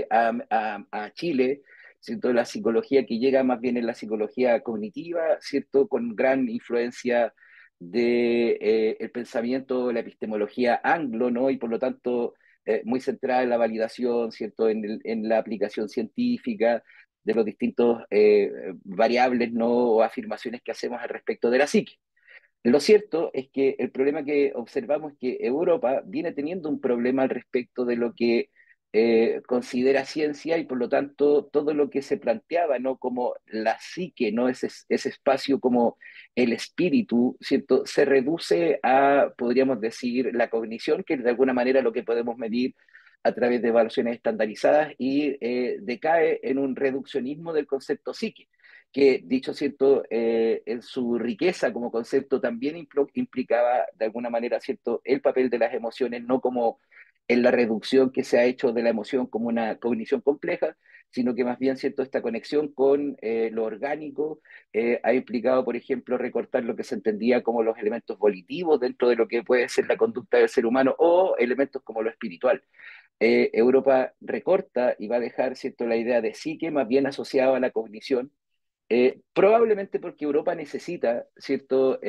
a Chile, ¿cierto? La psicología que llega más bien en la psicología cognitiva, ¿cierto? Con gran influencia de el pensamiento, la epistemología anglo, ¿no? Y por lo tanto muy centrada en la validación, ¿cierto? En la aplicación científica de los distintos variables, ¿no? O afirmaciones que hacemos al respecto de la psique. Lo cierto es que el problema que observamos es que Europa viene teniendo un problema al respecto de lo que considera ciencia y por lo tanto todo lo que se planteaba, ¿no?, como la psique, ¿no?, ese espacio como el espíritu, ¿cierto?, se reduce a, podríamos decir, la cognición, que es de alguna manera lo que podemos medir a través de evaluaciones estandarizadas y decae en un reduccionismo del concepto psique que, dicho cierto, en su riqueza como concepto también implicaba de alguna manera, cierto, el papel de las emociones, no como en la reducción que se ha hecho de la emoción como una cognición compleja, sino que más bien, cierto, esta conexión con lo orgánico ha implicado, por ejemplo, recortar lo que se entendía como los elementos volitivos dentro de lo que puede ser la conducta del ser humano o elementos como lo espiritual. Europa recorta y va a dejar, cierto, la idea de psique más bien asociada a la cognición, probablemente porque Europa necesita, ¿cierto?,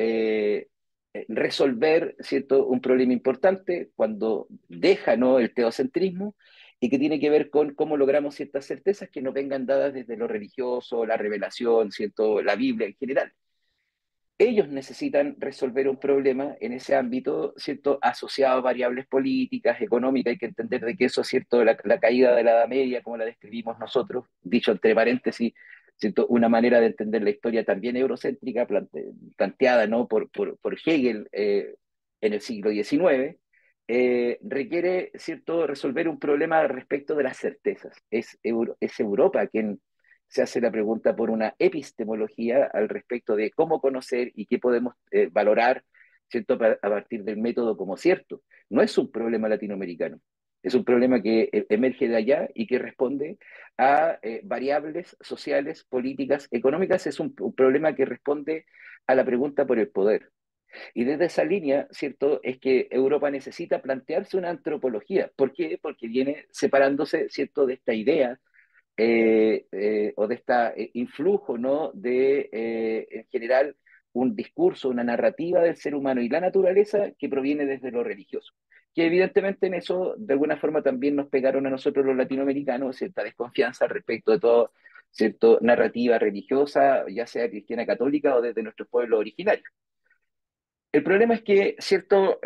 resolver, ¿cierto?, un problema importante cuando deja, ¿no?, el teocentrismo y que tiene que ver con cómo logramos ciertas certezas que nos vengan dadas desde lo religioso, la revelación, ¿cierto?, la Biblia en general. Ellos necesitan resolver un problema en ese ámbito, ¿cierto?, asociado a variables políticas, económicas. Hay que entender de que eso, ¿cierto?, la caída de la Edad Media, como la describimos nosotros, dicho entre paréntesis, ¿cierto?, una manera de entender la historia también eurocéntrica, planteada, ¿no?, por Hegel en el siglo XIX, requiere, ¿cierto?, resolver un problema respecto de las certezas. Es Europa quien se hace la pregunta por una epistemología al respecto de cómo conocer y qué podemos valorar, ¿cierto?, a partir del método como cierto. No es un problema latinoamericano, es un problema que emerge de allá y que responde a variables sociales, políticas, económicas. Es un problema que responde a la pregunta por el poder. Y desde esa línea, ¿cierto?, es que Europa necesita plantearse una antropología. ¿Por qué? Porque viene separándose, ¿cierto?, de esta idea o de este influjo, ¿no? De, en general, un discurso, una narrativa del ser humano y la naturaleza que proviene desde lo religioso. Que evidentemente en eso, de alguna forma, también nos pegaron a nosotros los latinoamericanos cierta desconfianza al respecto de todo, cierta narrativa religiosa, ya sea cristiana católica o desde nuestros pueblos originarios. El problema es que, ¿cierto?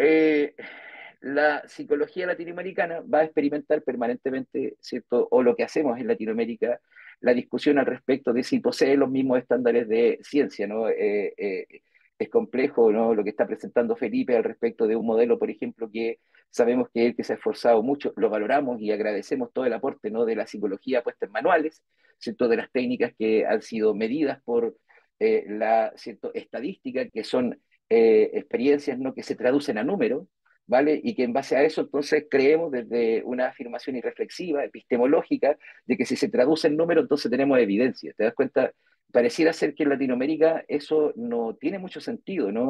La psicología latinoamericana va a experimentar permanentemente, ¿cierto? O lo que hacemos en Latinoamérica, la discusión al respecto de si posee los mismos estándares de ciencia, ¿no? Es complejo, ¿no? Lo que está presentando Felipe al respecto de un modelo, por ejemplo, que sabemos que él que se ha esforzado mucho, lo valoramos y agradecemos todo el aporte, ¿no? De la psicología puesta en manuales, ¿cierto? De las técnicas que han sido medidas por la, ¿cierto? Estadística, que son experiencias, ¿no? Que se traducen a números, ¿vale? Y que en base a eso entonces creemos desde una afirmación irreflexiva, epistemológica, de que si se traduce en números entonces tenemos evidencia. ¿Te das cuenta? Pareciera ser que en Latinoamérica eso no tiene mucho sentido, ¿no?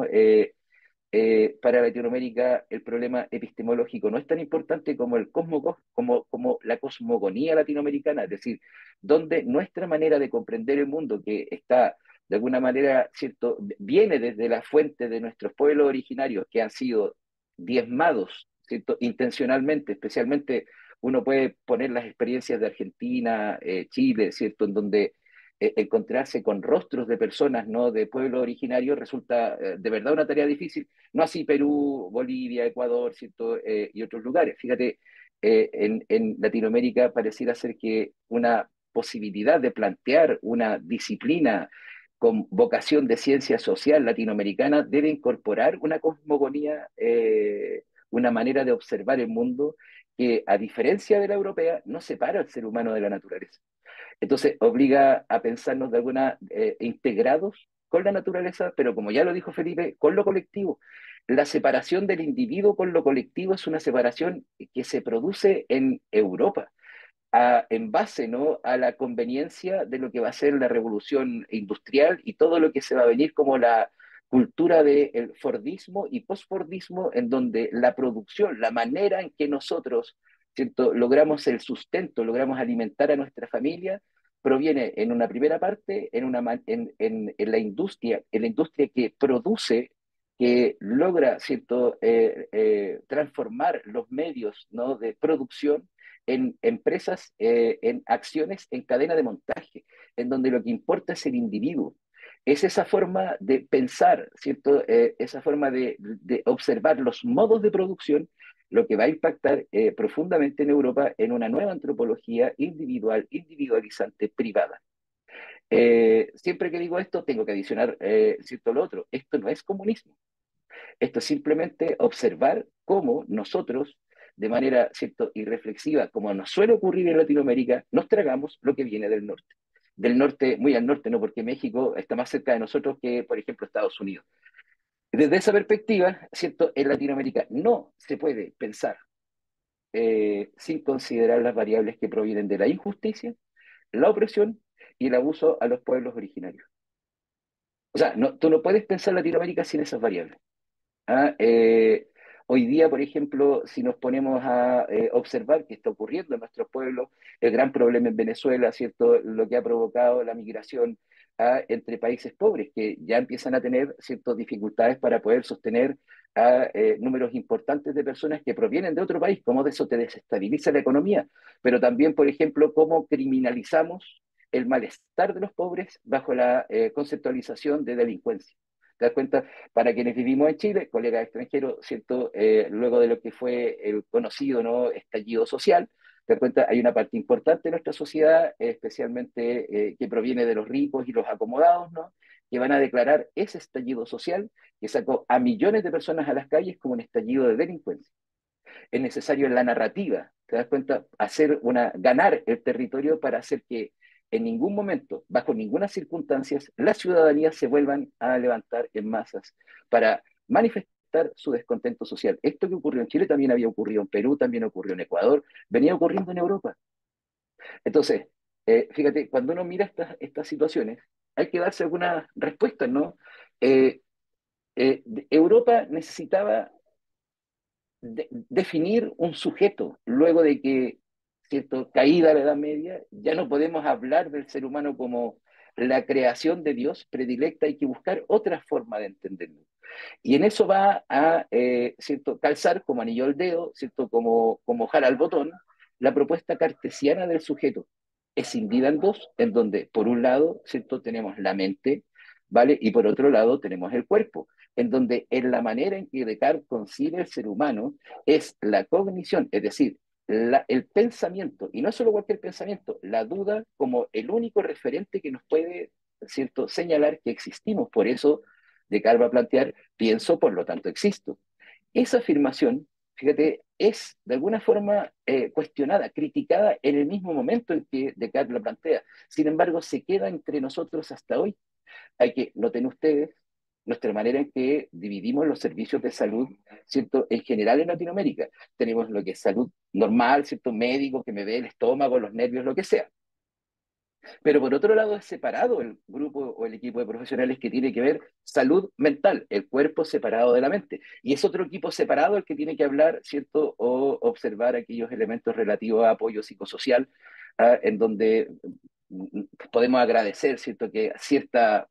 Para Latinoamérica el problema epistemológico no es tan importante como, como la cosmogonía latinoamericana, es decir, donde nuestra manera de comprender el mundo, que está de alguna manera, ¿cierto?, viene desde la fuente de nuestros pueblos originarios que han sido diezmados, ¿cierto?, intencionalmente, especialmente uno puede poner las experiencias de Argentina, Chile, ¿cierto?, en donde encontrarse con rostros de personas, ¿no?, de pueblos originarios resulta de verdad una tarea difícil, no así Perú, Bolivia, Ecuador, ¿cierto?, y otros lugares. Fíjate, en Latinoamérica pareciera ser que una posibilidad de plantear una disciplina con vocación de ciencia social latinoamericana debe incorporar una cosmogonía, una manera de observar el mundo que, a diferencia de la europea, no separa al ser humano de la naturaleza. Entonces, obliga a pensarnos de alguna integrados con la naturaleza, pero como ya lo dijo Felipe, con lo colectivo. La separación del individuo con lo colectivo es una separación que se produce en Europa en base, ¿no?, a la conveniencia de lo que va a ser la revolución industrial y todo lo que se va a venir como la cultura del Fordismo y postfordismo, en donde la producción, la manera en que nosotros, ¿cierto?, logramos el sustento, logramos alimentar a nuestra familia, proviene en una primera parte en en la industria que produce, que logra, ¿cierto?, transformar los medios, ¿no?, de producción en empresas, en acciones, en cadena de montaje, en donde lo que importa es el individuo. Es esa forma de pensar, ¿cierto? Esa forma de observar los modos de producción, lo que va a impactar profundamente en Europa en una nueva antropología individual, individualizante, privada. Siempre que digo esto, tengo que adicionar, ¿cierto?, lo otro. Esto no es comunismo. Esto es simplemente observar cómo nosotros, de manera, ¿cierto?, irreflexiva, como nos suele ocurrir en Latinoamérica, nos tragamos lo que viene del norte. Del norte, muy al norte, no, porque México está más cerca de nosotros que, por ejemplo, Estados Unidos. Desde esa perspectiva, ¿cierto?, en Latinoamérica no se puede pensar sin considerar las variables que provienen de la injusticia, la opresión y el abuso a los pueblos originarios. O sea, no, tú no puedes pensar Latinoamérica sin esas variables. ¿Ah? Hoy día, por ejemplo, si nos ponemos a observar qué está ocurriendo en nuestros pueblos, el gran problema en Venezuela, ¿cierto? Lo que ha provocado la migración entre países pobres, que ya empiezan a tener ciertas dificultades para poder sostener a números importantes de personas que provienen de otro país, cómo de eso te desestabiliza la economía, pero también, por ejemplo, cómo criminalizamos el malestar de los pobres bajo la conceptualización de delincuencia. ¿Te das cuenta? Para quienes vivimos en Chile, colegas extranjeros, ¿cierto? Luego de lo que fue el conocido, ¿no?, estallido social, te das cuenta, hay una parte importante de nuestra sociedad, especialmente que proviene de los ricos y los acomodados, ¿no?, que van a declarar ese estallido social que sacó a millones de personas a las calles como un estallido de delincuencia. Es necesario en la narrativa, te das cuenta, ganar el territorio para hacer que en ningún momento, bajo ninguna circunstancia, las ciudadanías se vuelvan a levantar en masas para manifestar su descontento social. Esto que ocurrió en Chile también había ocurrido en Perú, también ocurrió en Ecuador, venía ocurriendo en Europa. Entonces, fíjate, cuando uno mira estas situaciones, hay que darse algunas respuestas, ¿no? Europa necesitaba definir un sujeto luego de que ¿cierto? Caída la Edad Media, ya no podemos hablar del ser humano como la creación de Dios predilecta, hay que buscar otra forma de entenderlo. Y en eso va a ¿cierto? Calzar como anillo al dedo, ¿cierto? Como jala al botón, la propuesta cartesiana del sujeto. Escindida en dos, en donde por un lado, ¿cierto? Tenemos la mente, ¿vale? Y por otro lado tenemos el cuerpo, en donde en la manera en que Descartes concibe el ser humano es la cognición, es decir, el pensamiento, y no solo cualquier pensamiento, la duda como el único referente que nos puede, ¿cierto?, señalar que existimos. Por eso Descartes va a plantear, pienso, por lo tanto existo. Esa afirmación, fíjate, es de alguna forma cuestionada, criticada en el mismo momento en que Descartes la plantea. Sin embargo, se queda entre nosotros hasta hoy. Hay que, noten ustedes, nuestra manera en que dividimos los servicios de salud, ¿cierto? En general en Latinoamérica. Tenemos lo que es salud normal, ¿cierto? Médico que me ve el estómago, los nervios, lo que sea. Pero por otro lado es separado el grupo o el equipo de profesionales que tiene que ver salud mental, el cuerpo separado de la mente. Y es otro equipo separado el que tiene que hablar, ¿cierto? O observar aquellos elementos relativos a apoyo psicosocial, en donde podemos agradecer, ¿cierto? Que cierta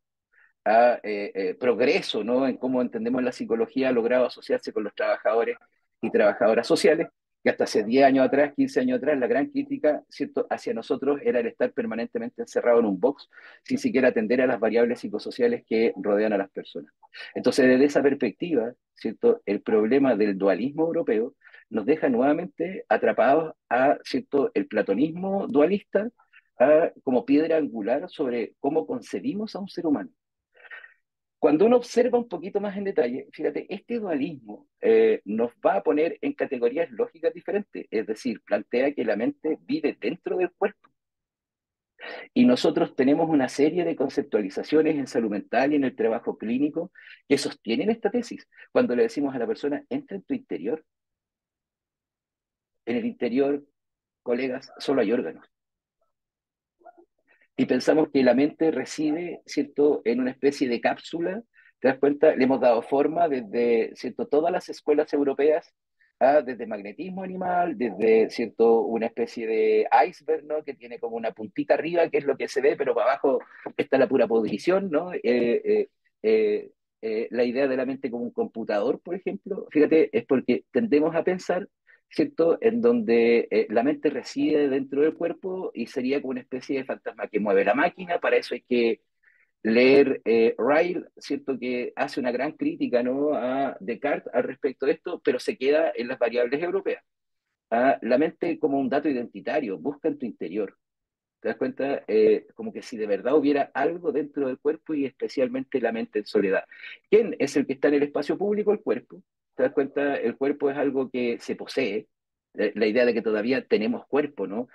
progreso, ¿no? En cómo entendemos la psicología ha logrado asociarse con los trabajadores y trabajadoras sociales, que hasta hace 10 años atrás, 15 años atrás, la gran crítica, ¿cierto?, hacia nosotros era el estar permanentemente encerrado en un box sin siquiera atender a las variables psicosociales que rodean a las personas. Entonces, desde esa perspectiva, ¿cierto?, el problema del dualismo europeo nos deja nuevamente atrapados a, ¿cierto?, el platonismo dualista como piedra angular sobre cómo concebimos a un ser humano. Cuando uno observa un poquito más en detalle, fíjate, este dualismo nos va a poner en categorías lógicas diferentes, es decir, plantea que la mente vive dentro del cuerpo y nosotros tenemos una serie de conceptualizaciones en salud mental y en el trabajo clínico que sostienen esta tesis. Cuando le decimos a la persona, entra en tu interior, en el interior, colegas, solo hay órganos. Y pensamos que la mente reside, ¿cierto?, en una especie de cápsula. ¿Te das cuenta? Le hemos dado forma desde, ¿cierto?, todas las escuelas europeas, desde magnetismo animal, desde, ¿cierto?, una especie de iceberg, ¿no?, que tiene como una puntita arriba, que es lo que se ve, pero para abajo está la pura podrición, ¿no? La idea de la mente como un computador, por ejemplo, fíjate, es porque tendemos a pensar, ¿cierto? En donde la mente reside dentro del cuerpo y sería como una especie de fantasma que mueve la máquina. Para eso hay que leer Ryle, ¿cierto? Que hace una gran crítica, ¿no?, a Descartes al respecto de esto, pero se queda en las variables europeas. La mente como un dato identitario, busca en tu interior. ¿Te das cuenta? Como que si de verdad hubiera algo dentro del cuerpo y especialmente la mente en soledad. ¿Quién es el que está en el espacio público? El cuerpo. ¿Te das cuenta? El cuerpo es algo que se posee. La idea de que todavía tenemos cuerpo, ¿no?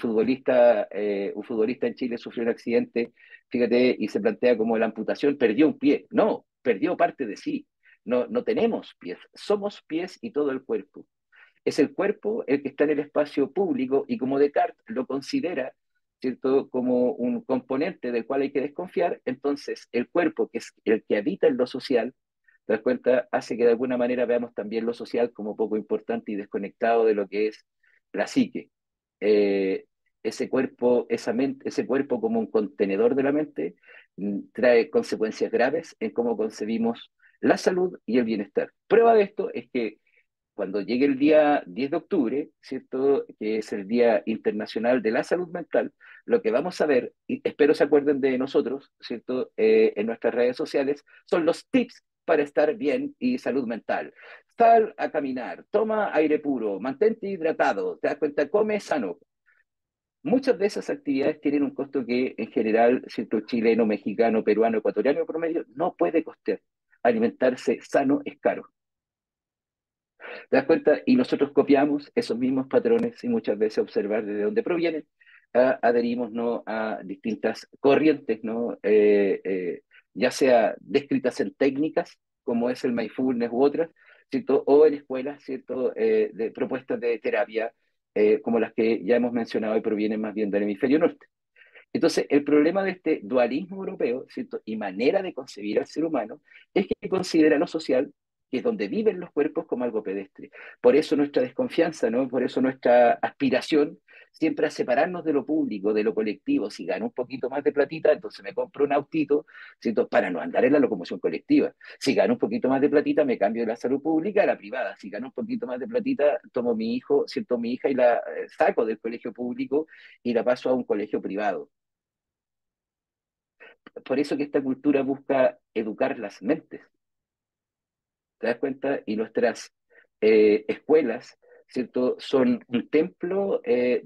Un futbolista en Chile sufrió un accidente, fíjate, y se plantea como la amputación, perdió un pie. No, perdió parte de sí. No, no tenemos pies, somos pies y todo el cuerpo. Es el cuerpo el que está en el espacio público y como Descartes lo considera, ¿cierto?, como un componente del cual hay que desconfiar, entonces el cuerpo, que es el que habita en lo social, te das cuenta, hace que de alguna manera veamos también lo social como poco importante y desconectado de lo que es la psique. Eh, ese cuerpo, esa mente, ese cuerpo como un contenedor de la mente, trae consecuencias graves en cómo concebimos la salud y el bienestar. Prueba de esto es que cuando llegue el día 10 de octubre, ¿cierto?, que es el Día Internacional de la Salud Mental, lo que vamos a ver, y espero se acuerden de nosotros, ¿cierto?, en nuestras redes sociales, son los tips para estar bien y salud mental. Sal a caminar, toma aire puro, mantente hidratado, te das cuenta, come sano. Muchas de esas actividades tienen un costo que en general, ¿cierto?, chileno, mexicano, peruano, ecuatoriano promedio no puede costear. Alimentarse sano es caro. ¿Te das cuenta? Y nosotros copiamos esos mismos patrones y muchas veces observar desde dónde provienen, adherimos, ¿no?, a distintas corrientes, ¿no?, ya sea descritas en técnicas, como es el mindfulness u otras, ¿cierto?, o en escuelas, ¿cierto?, de propuestas de terapia, como las que ya hemos mencionado y provienen más bien del hemisferio norte. Entonces, el problema de este dualismo europeo, ¿cierto?, y manera de concebir al ser humano es que considera lo social, que es donde viven los cuerpos, como algo pedestre. Por eso nuestra desconfianza, ¿no? Por eso nuestra aspiración, siempre a separarnos de lo público, de lo colectivo. Si gano un poquito más de platita, entonces me compro un autito, ¿cierto? Para no andar en la locomoción colectiva. Si gano un poquito más de platita, me cambio de la salud pública a la privada. Si gano un poquito más de platita, tomo mi hijo, ¿cierto? Mi hija y la saco del colegio público y la paso a un colegio privado. Por eso que esta cultura busca educar las mentes, ¿te das cuenta? Y nuestras escuelas, ¿cierto? Son un templo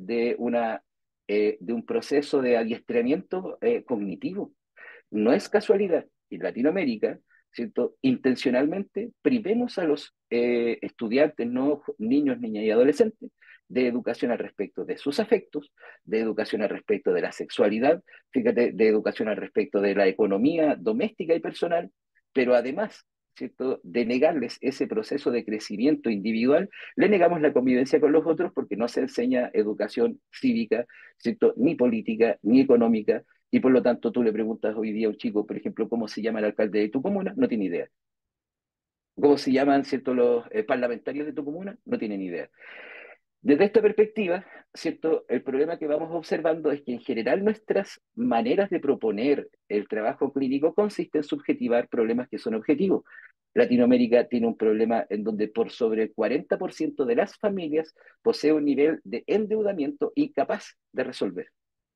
de un proceso de adiestramiento cognitivo. No es casualidad que en Latinoamérica, ¿cierto? Intencionalmente privemos a los estudiantes, no niños, niñas y adolescentes, de educación al respecto de sus afectos, de educación al respecto de la sexualidad, fíjate, de educación al respecto de la economía doméstica y personal, pero además, ¿cierto? De negarles ese proceso de crecimiento individual, le negamos la convivencia con los otros porque no se enseña educación cívica, ¿cierto? Ni política, ni económica, y por lo tanto tú le preguntas hoy día a un chico, por ejemplo, cómo se llama el alcalde de tu comuna, no tiene idea. ¿Cómo se llaman, cierto, los parlamentarios de tu comuna? No tienen idea. Desde esta perspectiva, ¿cierto? El problema que vamos observando es que en general nuestras maneras de proponer el trabajo clínico consiste en subjetivar problemas que son objetivos. Latinoamérica tiene un problema en donde por sobre el 40% de las familias posee un nivel de endeudamiento incapaz de resolver.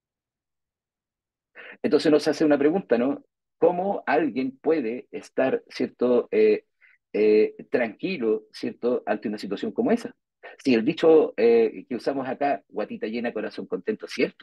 Entonces nos hace una pregunta, ¿no? ¿Cómo alguien puede estar, ¿cierto?, tranquilo, ¿cierto?, ante una situación como esa? Si el dicho que usamos acá, guatita llena, corazón contento, es cierto.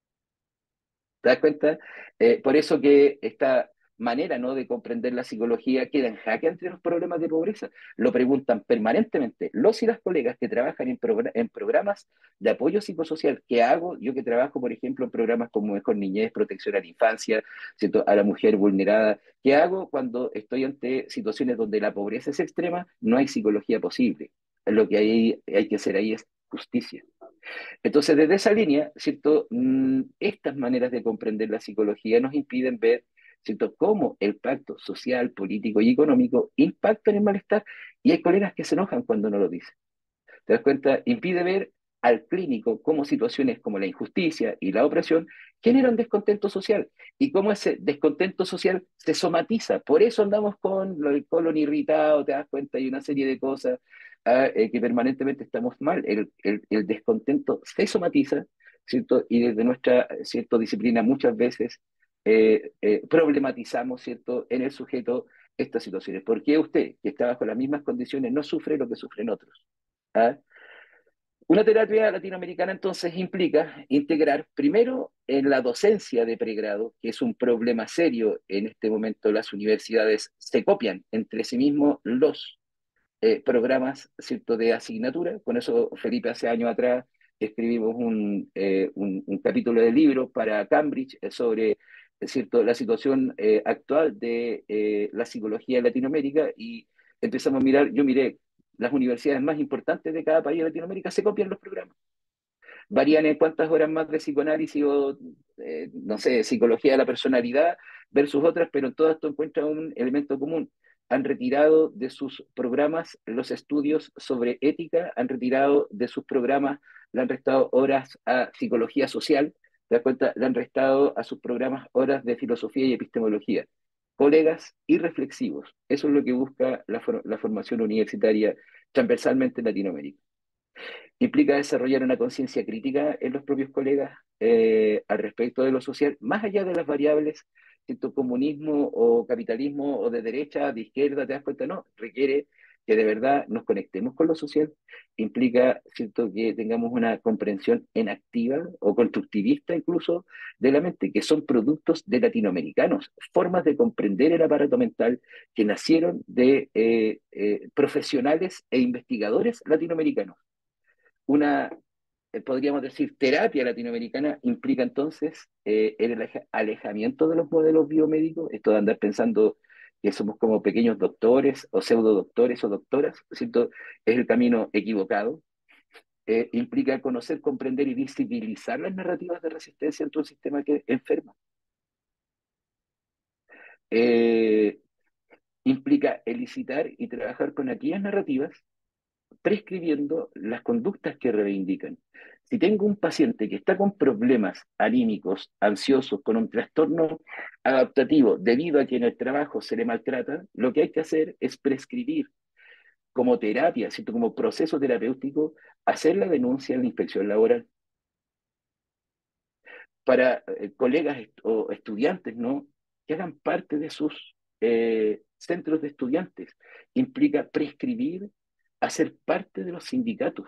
¿Te das cuenta? Por eso que esta manera, ¿no?, de comprender la psicología queda en jaque ante los problemas de pobreza. Lo preguntan permanentemente los y las colegas que trabajan en programas de apoyo psicosocial. ¿Qué hago? Yo que trabajo, por ejemplo, en programas como Mejor Niñez, Protección a la Infancia, ¿cierto?, a la mujer vulnerada. ¿Qué hago cuando estoy ante situaciones donde la pobreza es extrema? No hay psicología posible. Lo que hay que hacer ahí es justicia. Entonces, desde esa línea, ¿cierto? Estas maneras de comprender la psicología nos impiden ver, ¿cierto?, cómo el pacto social, político y económico impacta en el malestar, y hay colegas que se enojan cuando no lo dicen. ¿Te das cuenta? Impide ver al clínico cómo situaciones como la injusticia y la opresión generan descontento social y cómo ese descontento social se somatiza. Por eso andamos con el colon irritado, te das cuenta, hay una serie de cosas que permanentemente estamos mal. El descontento se somatiza, ¿cierto? Y desde nuestra ¿cierto?, disciplina muchas veces problematizamos, ¿cierto?, en el sujeto estas situaciones. ¿Por qué usted, que está bajo las mismas condiciones, no sufre lo que sufren otros? ¿Ah? Una terapia latinoamericana entonces implica integrar primero en la docencia de pregrado, que es un problema serio en este momento. Las universidades se copian entre sí mismos los programas, ¿cierto?, de asignatura. Con eso, Felipe, hace años atrás escribimos un capítulo de libro para Cambridge sobre, ¿cierto?, la situación actual de la psicología en Latinoamérica, y empezamos a mirar, yo miré las universidades más importantes de cada país de Latinoamérica se copian los programas. Varían en cuántas horas más de psicoanálisis o, no sé, psicología de la personalidad versus otras, pero en todo esto encuentra un elemento común. Han retirado de sus programas los estudios sobre ética, han retirado de sus programas, le han restado horas a psicología social, te das cuenta, le han restado a sus programas horas de filosofía y epistemología. Colegas irreflexivos. Eso es lo que busca la formación universitaria transversalmente en Latinoamérica. Implica desarrollar una conciencia crítica en los propios colegas al respecto de lo social, más allá de las variables, ¿cierto?, comunismo o capitalismo o de derecha, de izquierda, te das cuenta, no, requiere que de verdad nos conectemos con lo social, implica, ¿cierto?, que tengamos una comprensión enactiva o constructivista incluso de la mente, que son productos de latinoamericanos, formas de comprender el aparato mental que nacieron de profesionales e investigadores latinoamericanos. Una, podríamos decir, terapia latinoamericana implica entonces el alejamiento de los modelos biomédicos, esto de andar pensando que somos como pequeños doctores o pseudo doctores o doctoras, ¿cierto? Es el camino equivocado. Implica conocer, comprender y visibilizar las narrativas de resistencia entre un sistema que enferma. Eh, Implica elicitar y trabajar con aquellas narrativas prescribiendo las conductas que reivindican. Si tengo un paciente que está con problemas anímicos, ansiosos, con un trastorno adaptativo debido a que en el trabajo se le maltrata, lo que hay que hacer es prescribir como terapia, ¿cierto? Como proceso terapéutico, hacer la denuncia en la inspección laboral. Para colegas o estudiantes, ¿no? Que hagan parte de sus centros de estudiantes. Implica prescribir, hacer parte de los sindicatos.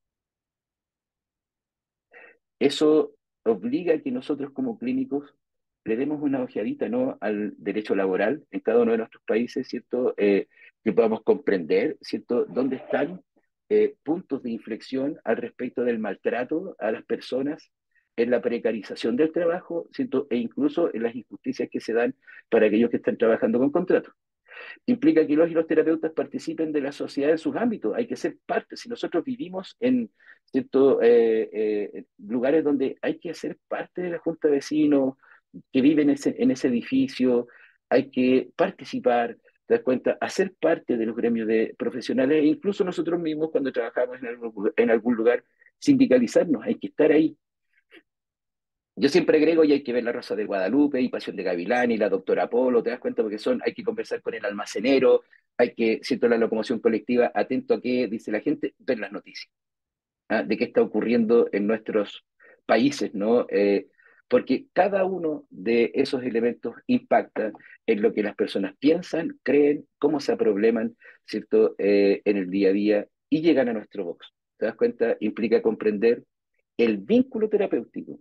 Eso obliga a que nosotros como clínicos le demos una ojeadita, ¿no? Al derecho laboral en cada uno de nuestros países, ¿cierto? Que podamos comprender, ¿cierto? Dónde están puntos de inflexión al respecto del maltrato a las personas, en la precarización del trabajo, ¿cierto? E incluso en las injusticias que se dan para aquellos que están trabajando con contrato. Implica que los y los terapeutas participen de la sociedad en sus ámbitos, hay que ser parte. Si nosotros vivimos en ciertos lugares donde hay que ser parte de la junta de vecinos, que viven en ese edificio, hay que participar, te das cuenta, hacer parte de los gremios de profesionales, e incluso nosotros mismos cuando trabajamos en algún lugar, sindicalizarnos, hay que estar ahí. Yo siempre agrego y hay que ver La Rosa de Guadalupe y Pasión de Gavilán y la Doctora Polo, te das cuenta porque hay que conversar con el almacenero, hay que, siento la locomoción colectiva, atento a qué dice la gente, ver las noticias, ¿ah? De qué está ocurriendo en nuestros países, ¿no? Porque cada uno de esos elementos impacta en lo que las personas piensan, creen, cómo se probleman, ¿cierto? En el día a día y llegan a nuestro box. ¿Te das cuenta? Implica comprender el vínculo terapéutico,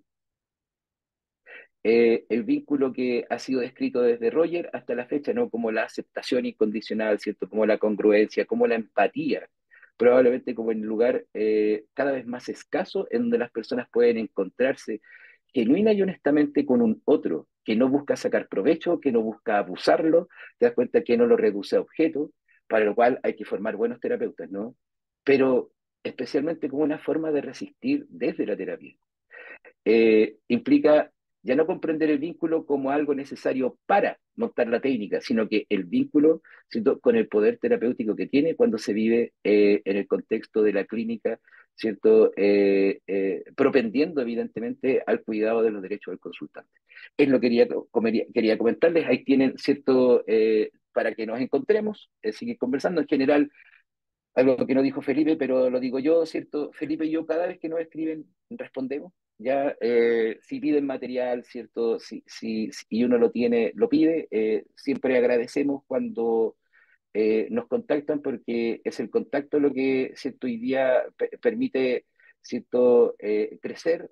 el vínculo que ha sido descrito desde Roger hasta la fecha, ¿no? Como la aceptación incondicional, ¿cierto? Como la congruencia, como la empatía, probablemente como en un lugar cada vez más escaso en donde las personas pueden encontrarse genuina y honestamente con un otro que no busca sacar provecho, que no busca abusarlo, te das cuenta que no lo reduce a objeto, para lo cual hay que formar buenos terapeutas, ¿no? Pero especialmente como una forma de resistir desde la terapia. Implica ya no comprender el vínculo como algo necesario para montar la técnica, sino que el vínculo, ¿cierto? Con el poder terapéutico que tiene cuando se vive en el contexto de la clínica, ¿cierto? Propendiendo evidentemente al cuidado de los derechos del consultante. Es lo que quería comentarles, ahí tienen, ¿cierto? Para que nos encontremos, seguir conversando. En general, algo que no dijo Felipe, pero lo digo yo, ¿cierto? Felipe y yo cada vez que nos escriben respondemos, ya si piden material, ¿cierto? Y uno lo tiene, lo pide, siempre agradecemos cuando nos contactan porque es el contacto lo que, ¿cierto? Hoy día permite, ¿cierto? Crecer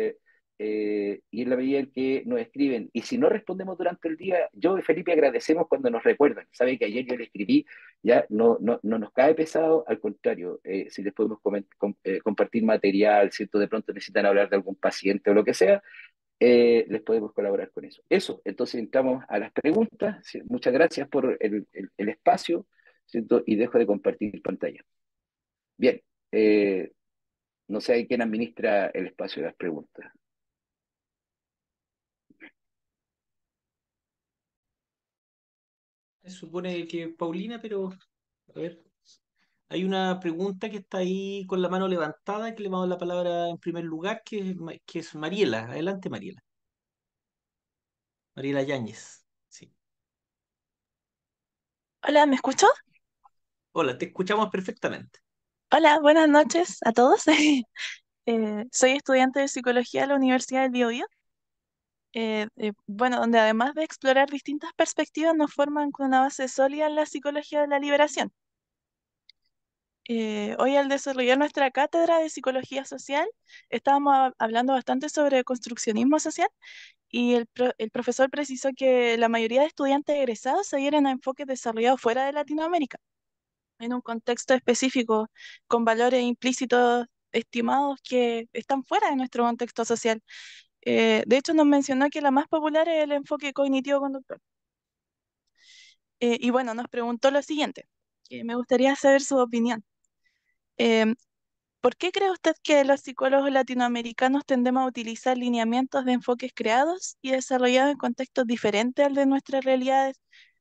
y en la medida en que nos escriben. Y si no respondemos durante el día, yo y Felipe agradecemos cuando nos recuerdan. Sabe que ayer yo le escribí, ya no nos cae pesado, al contrario, si les podemos compartir material, ¿cierto? De pronto necesitan hablar de algún paciente o lo que sea, les podemos colaborar con eso. Eso, entonces entramos a las preguntas. Sí, muchas gracias por el espacio, ¿cierto? Y dejo de compartir pantalla. Bien, no sé quién administra el espacio de las preguntas. Se supone que Paulina, pero a ver. Hay una pregunta que está ahí con la mano levantada, que le vamos a dar la palabra en primer lugar, que es Mariela. Adelante, Mariela. Mariela Yáñez. Sí. Hola, ¿me escucho? Hola, te escuchamos perfectamente. Hola, buenas noches a todos. Soy estudiante de psicología de la Universidad del Biobío. Bueno, donde además de explorar distintas perspectivas nos forman con una base sólida en la psicología de la liberación. Hoy al desarrollar nuestra cátedra de psicología social, estábamos hablando bastante sobre construccionismo social y el profesor precisó que la mayoría de estudiantes egresados se adhieren a enfoques desarrollados fuera de Latinoamérica, en un contexto específico, con valores implícitos estimados que están fuera de nuestro contexto social. De hecho, nos mencionó que la más popular es el enfoque cognitivo-conductual. Y bueno, nos preguntó lo siguiente, que me gustaría saber su opinión. Em, ¿Por qué cree usted que los psicólogos latinoamericanos tendemos a utilizar lineamientos de enfoques creados y desarrollados en contextos diferentes al de nuestras realidades,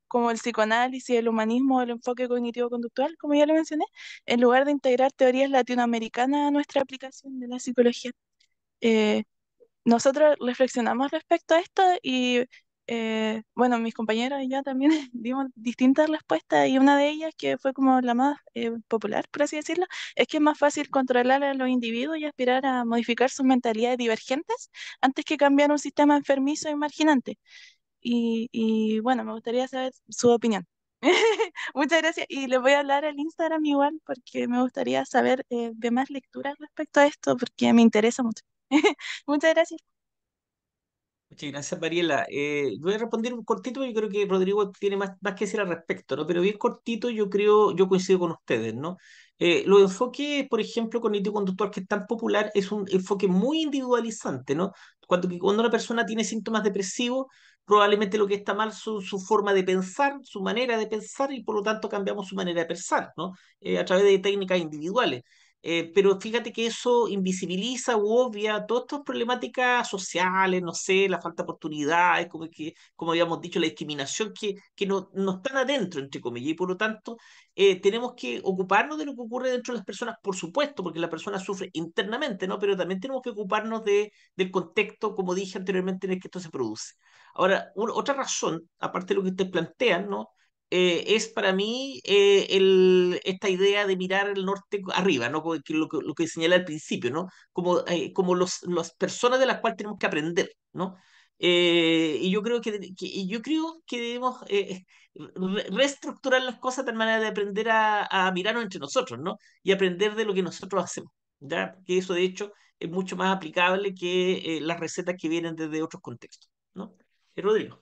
como el psicoanálisis, el humanismo, el enfoque cognitivo-conductual, como ya lo mencioné, en lugar de integrar teorías latinoamericanas a nuestra aplicación de la psicología. Eh, Nosotros reflexionamos respecto a esto y, bueno, mis compañeros y yo también dimos distintas respuestas y una de ellas, que fue como la más popular, por así decirlo, es que es más fácil controlar a los individuos y aspirar a modificar sus mentalidades divergentes antes que cambiar un sistema enfermizo y marginante. Y bueno, me gustaría saber su opinión. Muchas gracias. Y les voy a hablar al Instagram igual porque me gustaría saber de más lecturas respecto a esto porque me interesa mucho. Muchas gracias. Muchas gracias, Mariela. Voy a responder un cortito, yo creo que Rodrigo tiene más que decir al respecto, ¿no? Pero bien cortito, yo creo, yo coincido con ustedes, ¿no? Los enfoques, por ejemplo, cognitivo-conductual que es tan popular, es un enfoque muy individualizante, ¿no? Cuando una persona tiene síntomas depresivos, probablemente lo que está mal es su forma de pensar, su manera de pensar, y por lo tanto cambiamos su manera de pensar, ¿no? A través de técnicas individuales. Pero fíjate que eso invisibiliza u obvia todas estas problemáticas sociales, no sé, la falta de oportunidades, como habíamos dicho, la discriminación que no están adentro, entre comillas, y por lo tanto tenemos que ocuparnos de lo que ocurre dentro de las personas, por supuesto, porque la persona sufre internamente, ¿no? Pero también tenemos que ocuparnos del contexto, como dije anteriormente, en el que esto se produce. Ahora, otra razón, aparte de lo que ustedes plantean, ¿no? Es para mí esta idea de mirar el norte arriba, ¿no? Lo que señalé al principio, ¿no? Como las personas de las cuales tenemos que aprender, ¿no? Y yo creo que debemos reestructurar las cosas de manera de aprender a mirarnos entre nosotros, ¿no? Y aprender de lo que nosotros hacemos, ¿ya? Que eso, de hecho, es mucho más aplicable que las recetas que vienen desde otros contextos, ¿no? Rodrigo.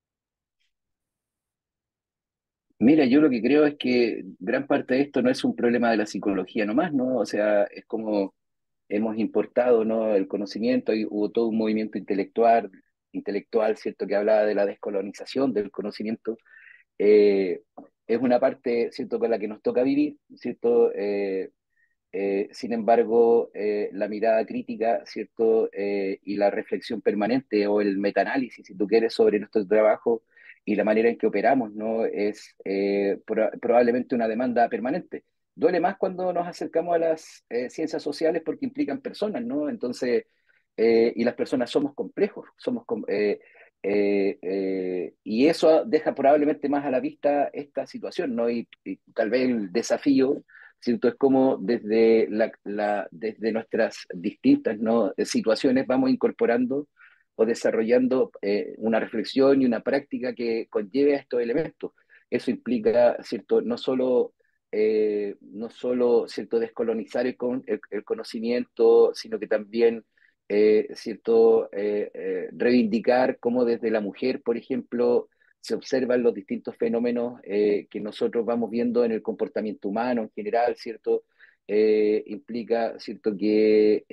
Mira, yo lo que creo es que gran parte de esto no es un problema de la psicología nomás, ¿no? O sea, es como hemos importado, ¿no? El conocimiento y hubo todo un movimiento intelectual, ¿cierto? Que hablaba de la descolonización del conocimiento. Eh, es una parte, ¿cierto? Con la que nos toca vivir, ¿cierto? Sin embargo, la mirada crítica, ¿cierto? Y la reflexión permanente o el metaanálisis, si tú quieres, sobre nuestro trabajo y la manera en que operamos, ¿no? Es probablemente una demanda permanente. Duele más cuando nos acercamos a las ciencias sociales porque implican personas, ¿no? Entonces, y las personas somos complejos, y eso deja probablemente más a la vista esta situación, ¿no? Y tal vez el desafío, ¿cierto? Es como desde nuestras distintas, ¿no? situaciones vamos incorporando o desarrollando una reflexión y una práctica que conlleve a estos elementos. Eso implica, ¿cierto? No solo, ¿cierto? Descolonizar el conocimiento, sino que también, ¿cierto? Reivindicar cómo desde la mujer, por ejemplo, se observan los distintos fenómenos que nosotros vamos viendo en el comportamiento humano en general, ¿cierto? Implica, ¿cierto?, que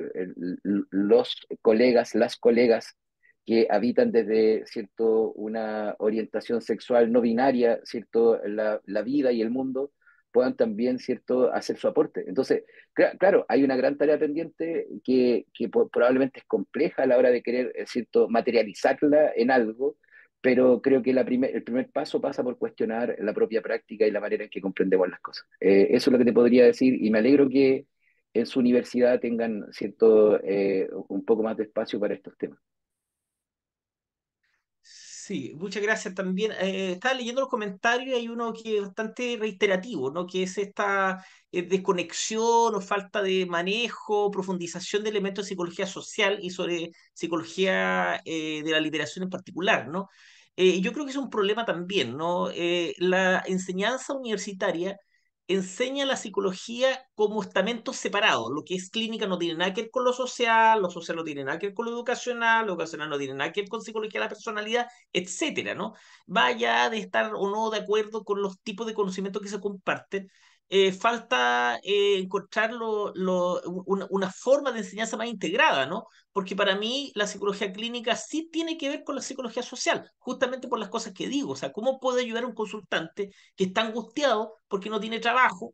las colegas que habitan desde, ¿cierto?, una orientación sexual no binaria, ¿cierto?, la vida y el mundo, puedan también, ¿cierto?, hacer su aporte. Entonces, claro, hay una gran tarea pendiente que probablemente es compleja a la hora de querer, ¿cierto?, materializarla en algo, pero creo que el primer paso pasa por cuestionar la propia práctica y la manera en que comprendemos las cosas. Eso es lo que te podría decir y me alegro que en su universidad tengan, ¿cierto?, un poco más de espacio para estos temas. Sí, muchas gracias también. Estaba leyendo los comentarios y hay uno que es bastante reiterativo, ¿no? Que es esta desconexión o falta de manejo, profundización de elementos de psicología social y sobre psicología de la liberación en particular, ¿no? Yo creo que es un problema también, ¿no? La enseñanza universitaria enseña la psicología como estamentos separados. Lo que es clínica no tiene nada que ver con lo social no tiene nada que ver con lo educacional no tiene nada que ver con psicología de la personalidad, etcétera, ¿no? Vaya de estar o no de acuerdo con los tipos de conocimiento que se comparten. Falta encontrar una forma de enseñanza más integrada, ¿no? Porque para mí la psicología clínica sí tiene que ver con la psicología social, justamente por las cosas que digo. O sea, ¿cómo puede ayudar a un consultante que está angustiado porque no tiene trabajo?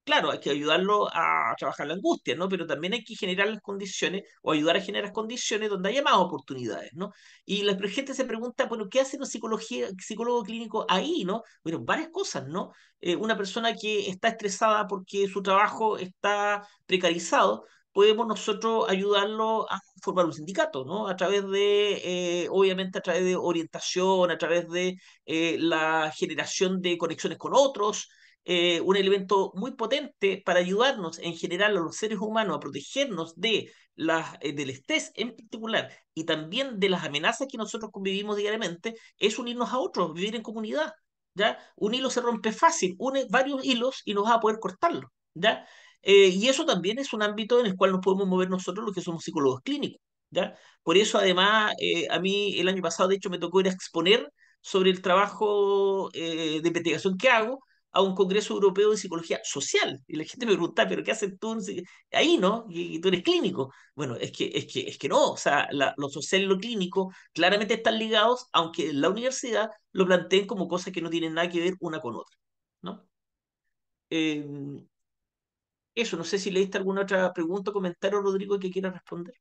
claro, hay que ayudarlo a trabajar la angustia, ¿no? Pero también hay que generar las condiciones o ayudar a generar condiciones donde haya más oportunidades, ¿no? Y la gente se pregunta, bueno, ¿qué hace un psicólogo clínico ahí, ¿no? Bueno, varias cosas, ¿no? Una persona que está estresada porque su trabajo está precarizado, podemos nosotros ayudarlo a formar un sindicato, ¿no? A través de, obviamente, a través de orientación, a través de la generación de conexiones con otros, un elemento muy potente para ayudarnos en general a los seres humanos a protegernos de del estrés en particular y también de las amenazas que nosotros convivimos diariamente, es unirnos a otros, vivir en comunidad. ¿Ya? Un hilo se rompe fácil, une varios hilos y no vas a poder cortarlo. ¿Ya? Y eso también es un ámbito en el cual nos podemos mover nosotros los que somos psicólogos clínicos. ¿Ya? Por eso, además, a mí el año pasado, de hecho, me tocó ir a exponer sobre el trabajo de investigación que hago a un Congreso Europeo de Psicología Social. Y la gente me pregunta, ¿pero qué haces tú ahí, no? Y tú eres clínico. Bueno, es que no, o sea, lo social y lo clínico claramente están ligados, aunque en la universidad lo planteen como cosas que no tienen nada que ver una con otra, ¿no? Eh, Eso, no sé si leíste alguna otra pregunta o comentario, Rodrigo, que quieras responder.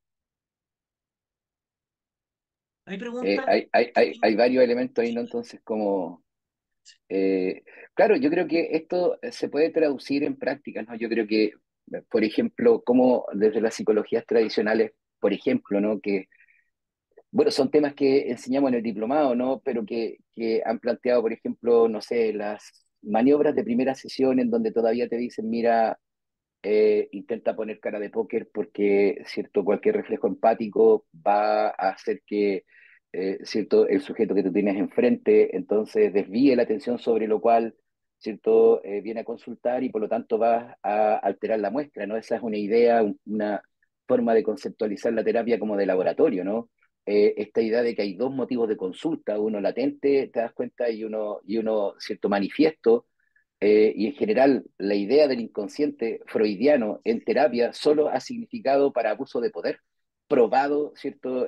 ¿Hay preguntas? Hay varios elementos ahí, ¿no? Entonces, como, eh, claro, yo creo que esto se puede traducir en prácticas, ¿no? Yo creo que, por ejemplo, como desde las psicologías tradicionales, por ejemplo, ¿no? Que, bueno, son temas que enseñamos en el diplomado, ¿no? Pero que han planteado, por ejemplo, no sé, las maniobras de primera sesión en donde todavía te dicen, mira, intenta poner cara de póker porque, cierto, cualquier reflejo empático va a hacer que, cierto, el sujeto que tú tienes enfrente, entonces desvíe la atención sobre lo cual, cierto, viene a consultar y por lo tanto va a alterar la muestra, ¿no? Esa es una idea, una forma de conceptualizar la terapia como de laboratorio, ¿no? Esta idea de que hay dos motivos de consulta, uno latente, te das cuenta, y uno cierto, manifiesto, y en general, la idea del inconsciente freudiano en terapia solo ha significado para abuso de poder, probado, ¿cierto?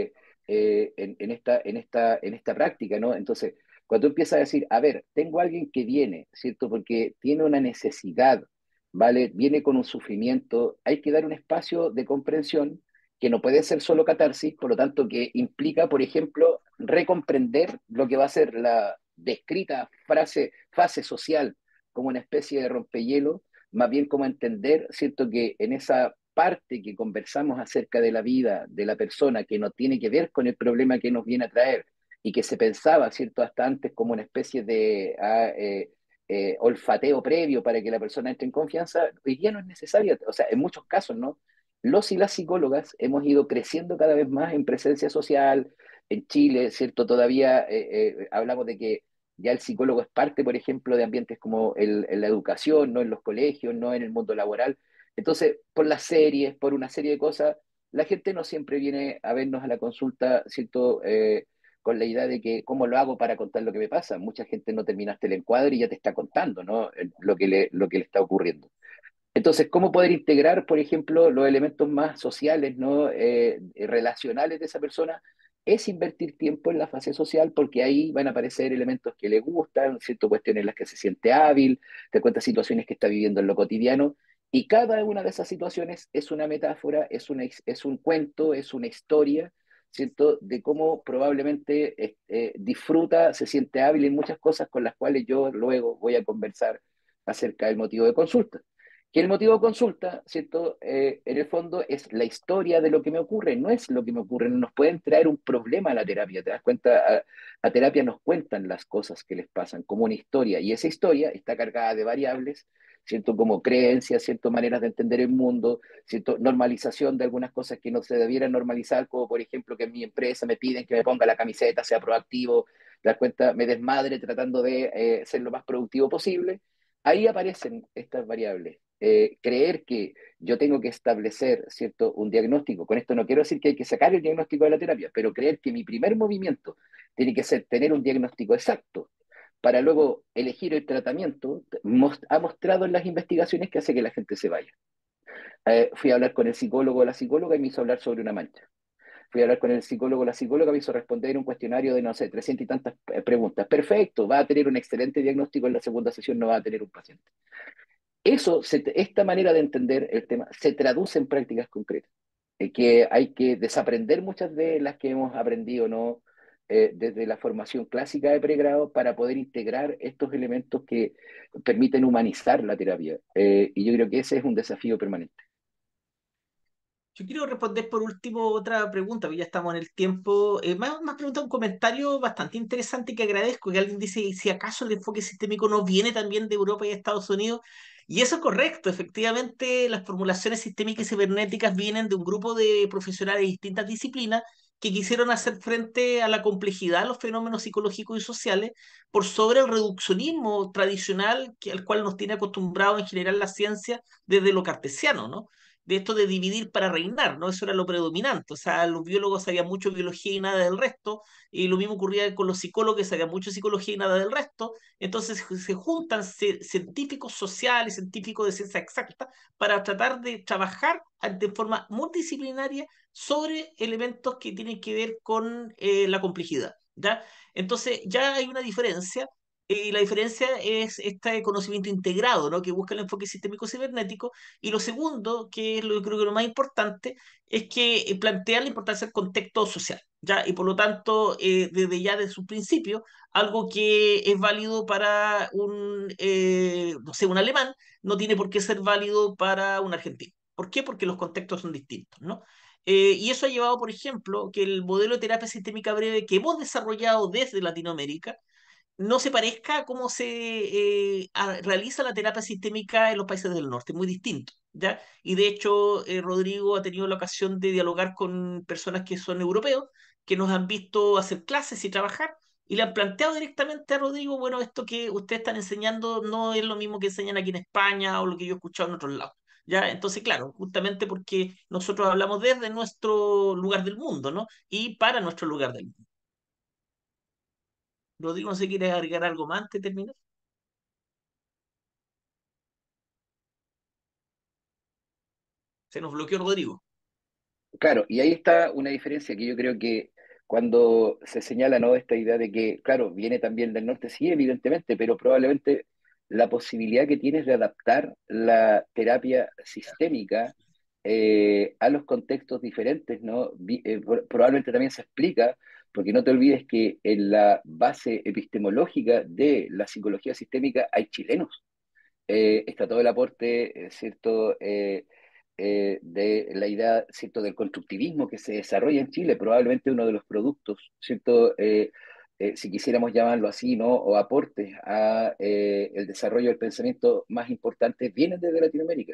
En esta práctica, ¿no? Entonces, cuando tú empiezas a decir, a ver, tengo a alguien que viene, ¿cierto? Porque tiene una necesidad, ¿vale? Viene con un sufrimiento, hay que dar un espacio de comprensión que no puede ser solo catarsis, por lo tanto, que implica, por ejemplo, recomprender lo que va a ser la descrita fase social como una especie de rompehielo, más bien como entender, ¿cierto?, que en esa parte que conversamos acerca de la vida de la persona que no tiene que ver con el problema que nos viene a traer y que se pensaba, ¿cierto?, hasta antes como una especie de olfateo previo para que la persona entre en confianza, hoy día no es necesaria. O sea, en muchos casos, ¿no? Los y las psicólogas hemos ido creciendo cada vez más en presencia social. En Chile, ¿cierto? Todavía hablamos de que ya el psicólogo es parte, por ejemplo, de ambientes como en la educación, no en los colegios, no en el mundo laboral. Entonces, por las series, por una serie de cosas, la gente no siempre viene a vernos a la consulta, ¿cierto? Con la idea de que cómo lo hago para contar lo que me pasa. Mucha gente no terminaste el encuadre y ya te está contando, ¿no? Lo que le está ocurriendo. Entonces, ¿cómo poder integrar, por ejemplo, los elementos más sociales, ¿no? Relacionales de esa persona? Es invertir tiempo en la fase social porque ahí van a aparecer elementos que le gustan, ciertas cuestiones en las que se siente hábil, te cuenta situaciones que está viviendo en lo cotidiano, y cada una de esas situaciones es una metáfora, es un cuento, es una historia, ¿cierto? De cómo probablemente disfruta, se siente hábil en muchas cosas con las cuales yo luego voy a conversar acerca del motivo de consulta. Que el motivo de consulta, ¿cierto? En el fondo es la historia de lo que me ocurre, no es lo que me ocurre, no nos pueden traer un problema a la terapia, ¿te das cuenta? A terapia nos cuentan las cosas que les pasan como una historia, y esa historia está cargada de variables, ¿cierto? Como creencias, ¿cierto? Maneras de entender el mundo, ¿cierto? Normalización de algunas cosas que no se debieran normalizar, como por ejemplo que en mi empresa me piden que me ponga la camiseta, sea proactivo, ¿te das cuenta? Me desmadre tratando de ser lo más productivo posible. Ahí aparecen estas variables. Creer que yo tengo que establecer, ¿cierto?, un diagnóstico. Con esto no quiero decir que hay que sacar el diagnóstico de la terapia, pero creer que mi primer movimiento tiene que ser tener un diagnóstico exacto para luego elegir el tratamiento, ha mostrado en las investigaciones que hace que la gente se vaya. Fui a hablar con el psicólogo o la psicóloga y me hizo hablar sobre una mancha. Fui a hablar con el psicólogo o la psicóloga, me hizo responder un cuestionario de, no sé, 300 y tantas preguntas. Perfecto, va a tener un excelente diagnóstico en la segunda sesión, no va a tener un paciente. Esta manera de entender el tema se traduce en prácticas concretas, que hay que desaprender muchas de las que hemos aprendido, ¿no? Desde la formación clásica de pregrado para poder integrar estos elementos que permiten humanizar la terapia. Y yo creo que ese es un desafío permanente. Yo quiero responder por último otra pregunta, porque ya estamos en el tiempo. Más pregunta, un comentario bastante interesante que agradezco, que alguien dice si acaso el enfoque sistémico no viene también de Europa y de Estados Unidos. Y eso es correcto, efectivamente las formulaciones sistémicas y cibernéticas vienen de un grupo de profesionales de distintas disciplinas que quisieron hacer frente a la complejidad de los fenómenos psicológicos y sociales por sobre el reduccionismo tradicional al cual nos tiene acostumbrado en general la ciencia desde lo cartesiano, ¿no? De esto de dividir para reinar, ¿no? Eso era lo predominante. O sea, los biólogos sabían mucho de biología y nada del resto, y lo mismo ocurría con los psicólogos que sabían mucho de psicología y nada del resto. Entonces se juntan científicos sociales, científicos de ciencia exacta, para tratar de trabajar de forma multidisciplinaria sobre elementos que tienen que ver con la complejidad. ¿Ya? Entonces ya hay una diferencia, y la diferencia es este conocimiento integrado, ¿no? Que busca el enfoque sistémico cibernético, y lo segundo, que es lo que creo que lo más importante, es que plantea la importancia del contexto social, ¿ya? Y por lo tanto, desde ya desde su principio, algo que es válido para no sé, un alemán, no tiene por qué ser válido para un argentino. ¿Por qué? Porque los contextos son distintos, ¿no? Y eso ha llevado, por ejemplo, que el modelo de terapia sistémica breve que hemos desarrollado desde Latinoamérica no se parezca a cómo se realiza la terapia sistémica en los países del norte, muy distinto, ¿ya? Y de hecho, Rodrigo ha tenido la ocasión de dialogar con personas que son europeos, que nos han visto hacer clases y trabajar, y le han planteado directamente a Rodrigo, bueno, esto que ustedes están enseñando no es lo mismo que enseñan aquí en España o lo que yo he escuchado en otros lados. ¿Ya? Entonces, claro, justamente porque nosotros hablamos desde nuestro lugar del mundo, ¿no? Y para nuestro lugar del mundo. Rodrigo, no sé si quieres agregar algo más antes de terminar. Se nos bloqueó Rodrigo. Claro, y ahí está una diferencia que yo creo que cuando se señala, ¿no? Esta idea de que, claro, viene también del norte, sí, evidentemente, pero probablemente la posibilidad que tienes de adaptar la terapia sistémica a los contextos diferentes, ¿no? Probablemente también se explica, porque no te olvides que en la base epistemológica de la psicología sistémica hay chilenos. Está todo el aporte, ¿cierto? De la idea, ¿cierto? Del constructivismo que se desarrolla en Chile, probablemente uno de los productos, ¿cierto? Si quisiéramos llamarlo así, ¿no? O aportes a el desarrollo del pensamiento más importante, vienen desde Latinoamérica.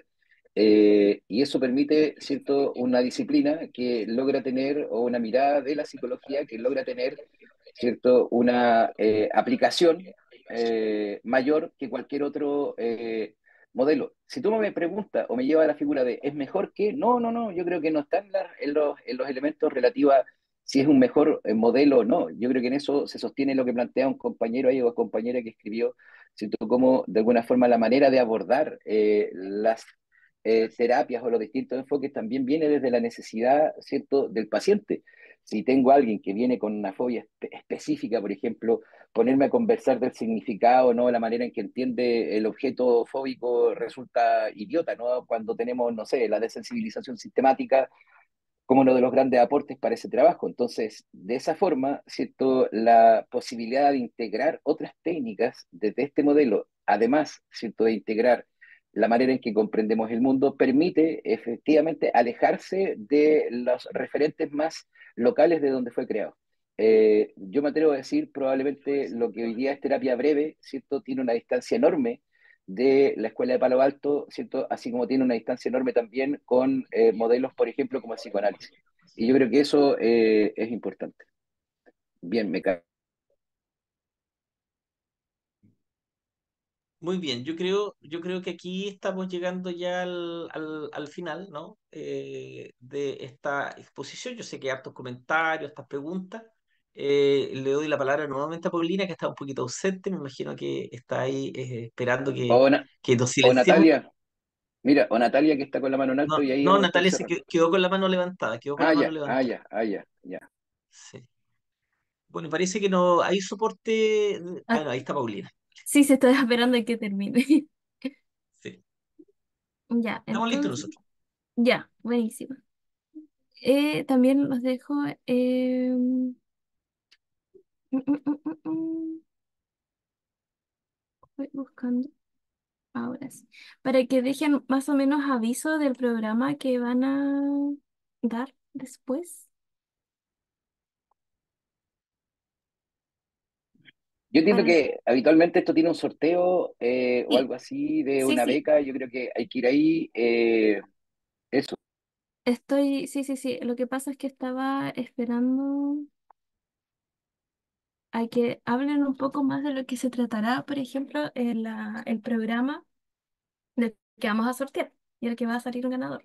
Y eso permite, ¿cierto? Una disciplina que logra tener, o una mirada de la psicología que logra tener, ¿cierto? Una aplicación mayor que cualquier otro modelo. Si tú me preguntas o me llevas a la figura de ¿es mejor que? No, no, no, yo creo que no está en los elementos relativos a si es un mejor modelo o no. Yo creo que en eso se sostiene lo que plantea un compañero ahí o compañera que escribió, ¿cierto? Como de alguna forma la manera de abordar las terapias o los distintos enfoques también viene desde la necesidad, ¿cierto?, del paciente. Si tengo a alguien que viene con una fobia específica, por ejemplo, ponerme a conversar del significado, ¿no? La manera en que entiende el objeto fóbico resulta idiota, ¿no? Cuando tenemos, no sé, la desensibilización sistemática como uno de los grandes aportes para ese trabajo. Entonces, de esa forma, ¿cierto? La posibilidad de integrar otras técnicas desde este modelo, además, ¿cierto? De integrar la manera en que comprendemos el mundo, permite efectivamente alejarse de los referentes más locales de donde fue creado. Yo me atrevo a decir, probablemente lo que hoy día es terapia breve, ¿cierto? Tiene una distancia enorme de la Escuela de Palo Alto, ¿cierto? Así como tiene una distancia enorme también con modelos, por ejemplo, como el psicoanálisis. Y yo creo que eso es importante. Bien, Muy bien, yo creo que aquí estamos llegando ya al final, ¿no? De esta exposición. Yo sé que hay hartos comentarios, estas preguntas. Le doy la palabra nuevamente a Paulina, que está un poquito ausente. Me imagino que está ahí esperando o, que nos o silenciemos. Natalia, mira, o Natalia que está con la mano en alto No, y ahí no, hemos estado Natalia se cerrando. quedó con la mano levantada, quedó con la Ah, mano ya, ah, levantada. ya, ah, ya, ya. Sí. Bueno, parece que no hay soporte. Ah, Ah, no, ahí está Paulina. sí, se está esperando a que termine. Sí. Ya, Estamos listos entonces, nosotros. ya, buenísimo. También los dejo. Estoy buscando ahora sí. Para que dejen más o menos aviso del programa que van a dar después. Yo entiendo Para... que habitualmente esto tiene un sorteo o Sí, algo así de sí, una sí. beca. Yo creo que hay que ir ahí. Eso. Sí, sí, sí. Lo que pasa es que estaba esperando a que hablen un poco más de lo que se tratará, por ejemplo, el programa del que vamos a sortear y el que va a salir un ganador.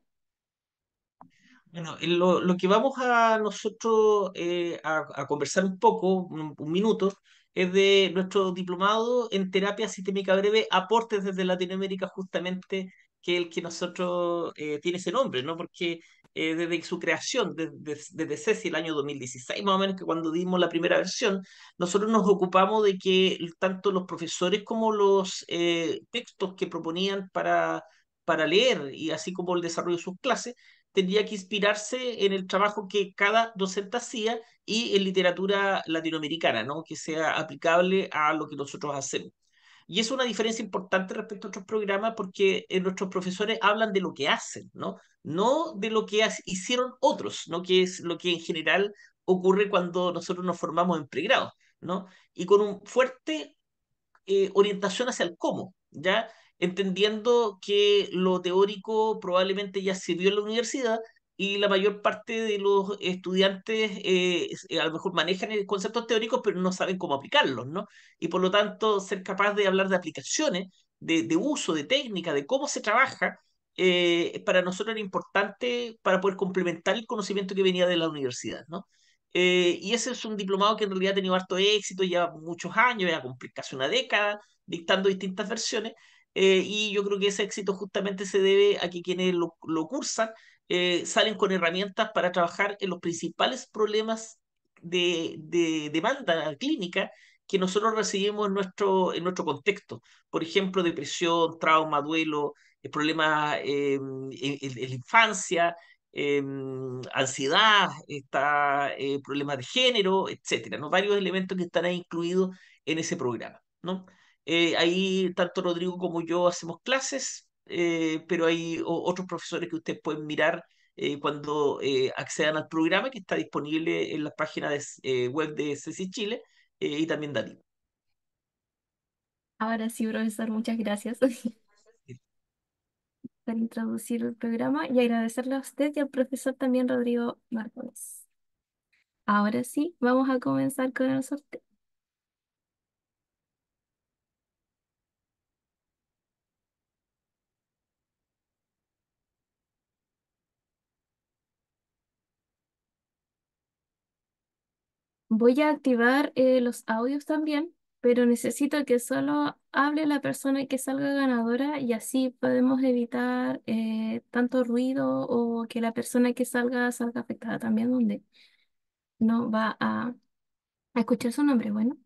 Bueno, lo que vamos a nosotros a conversar un poco, un minuto, es de nuestro diplomado en terapia sistémica breve, aportes desde Latinoamérica, justamente, que el que nosotros tiene ese nombre, ¿no? Porque desde su creación, desde CESI, el año 2016, más o menos, que cuando dimos la primera versión, nosotros nos ocupamos de que tanto los profesores como los textos que proponían para leer y así como el desarrollo de sus clases, tendría que inspirarse en el trabajo que cada docente hacía y en literatura latinoamericana, ¿no? Que sea aplicable a lo que nosotros hacemos. Y es una diferencia importante respecto a otros programas porque nuestros profesores hablan de lo que hacen, ¿no? No de lo que hicieron otros, ¿no? Que es lo que en general ocurre cuando nosotros nos formamos en pregrado, ¿no? Y con un fuerte orientación hacia el cómo, ¿ya? Entendiendo que lo teórico probablemente ya se vio en la universidad y la mayor parte de los estudiantes a lo mejor manejan conceptos teóricos, pero no saben cómo aplicarlos, ¿no? Y por lo tanto, ser capaz de hablar de aplicaciones, de uso, de técnica, de cómo se trabaja, para nosotros era importante para poder complementar el conocimiento que venía de la universidad, ¿no? Y ese es un diplomado que en realidad ha tenido harto éxito, lleva muchos años, ya cumplir casi una década, dictando distintas versiones, y yo creo que ese éxito justamente se debe a que quienes lo cursan salen con herramientas para trabajar en los principales problemas de demanda clínica que nosotros recibimos en nuestro contexto. Por ejemplo, depresión, trauma, duelo, problemas en la infancia, eh, ansiedad, está, problemas de género, etcétera, ¿no? Varios elementos que están ahí incluidos en ese programa, ¿no? Ahí tanto Rodrigo como yo hacemos clases, pero hay otros profesores que ustedes pueden mirar cuando accedan al programa que está disponible en la página web de CECI Chile y también Dani. Ahora sí, profesor, muchas gracias por introducir el programa y agradecerle a usted y al profesor también Rodrigo Martínez. Ahora sí, vamos a comenzar con el sorteo. Voy a activar los audios también, pero necesito que solo hable la persona que salga ganadora y así podemos evitar tanto ruido o que la persona que salga afectada también, donde no va a escuchar su nombre. Bueno,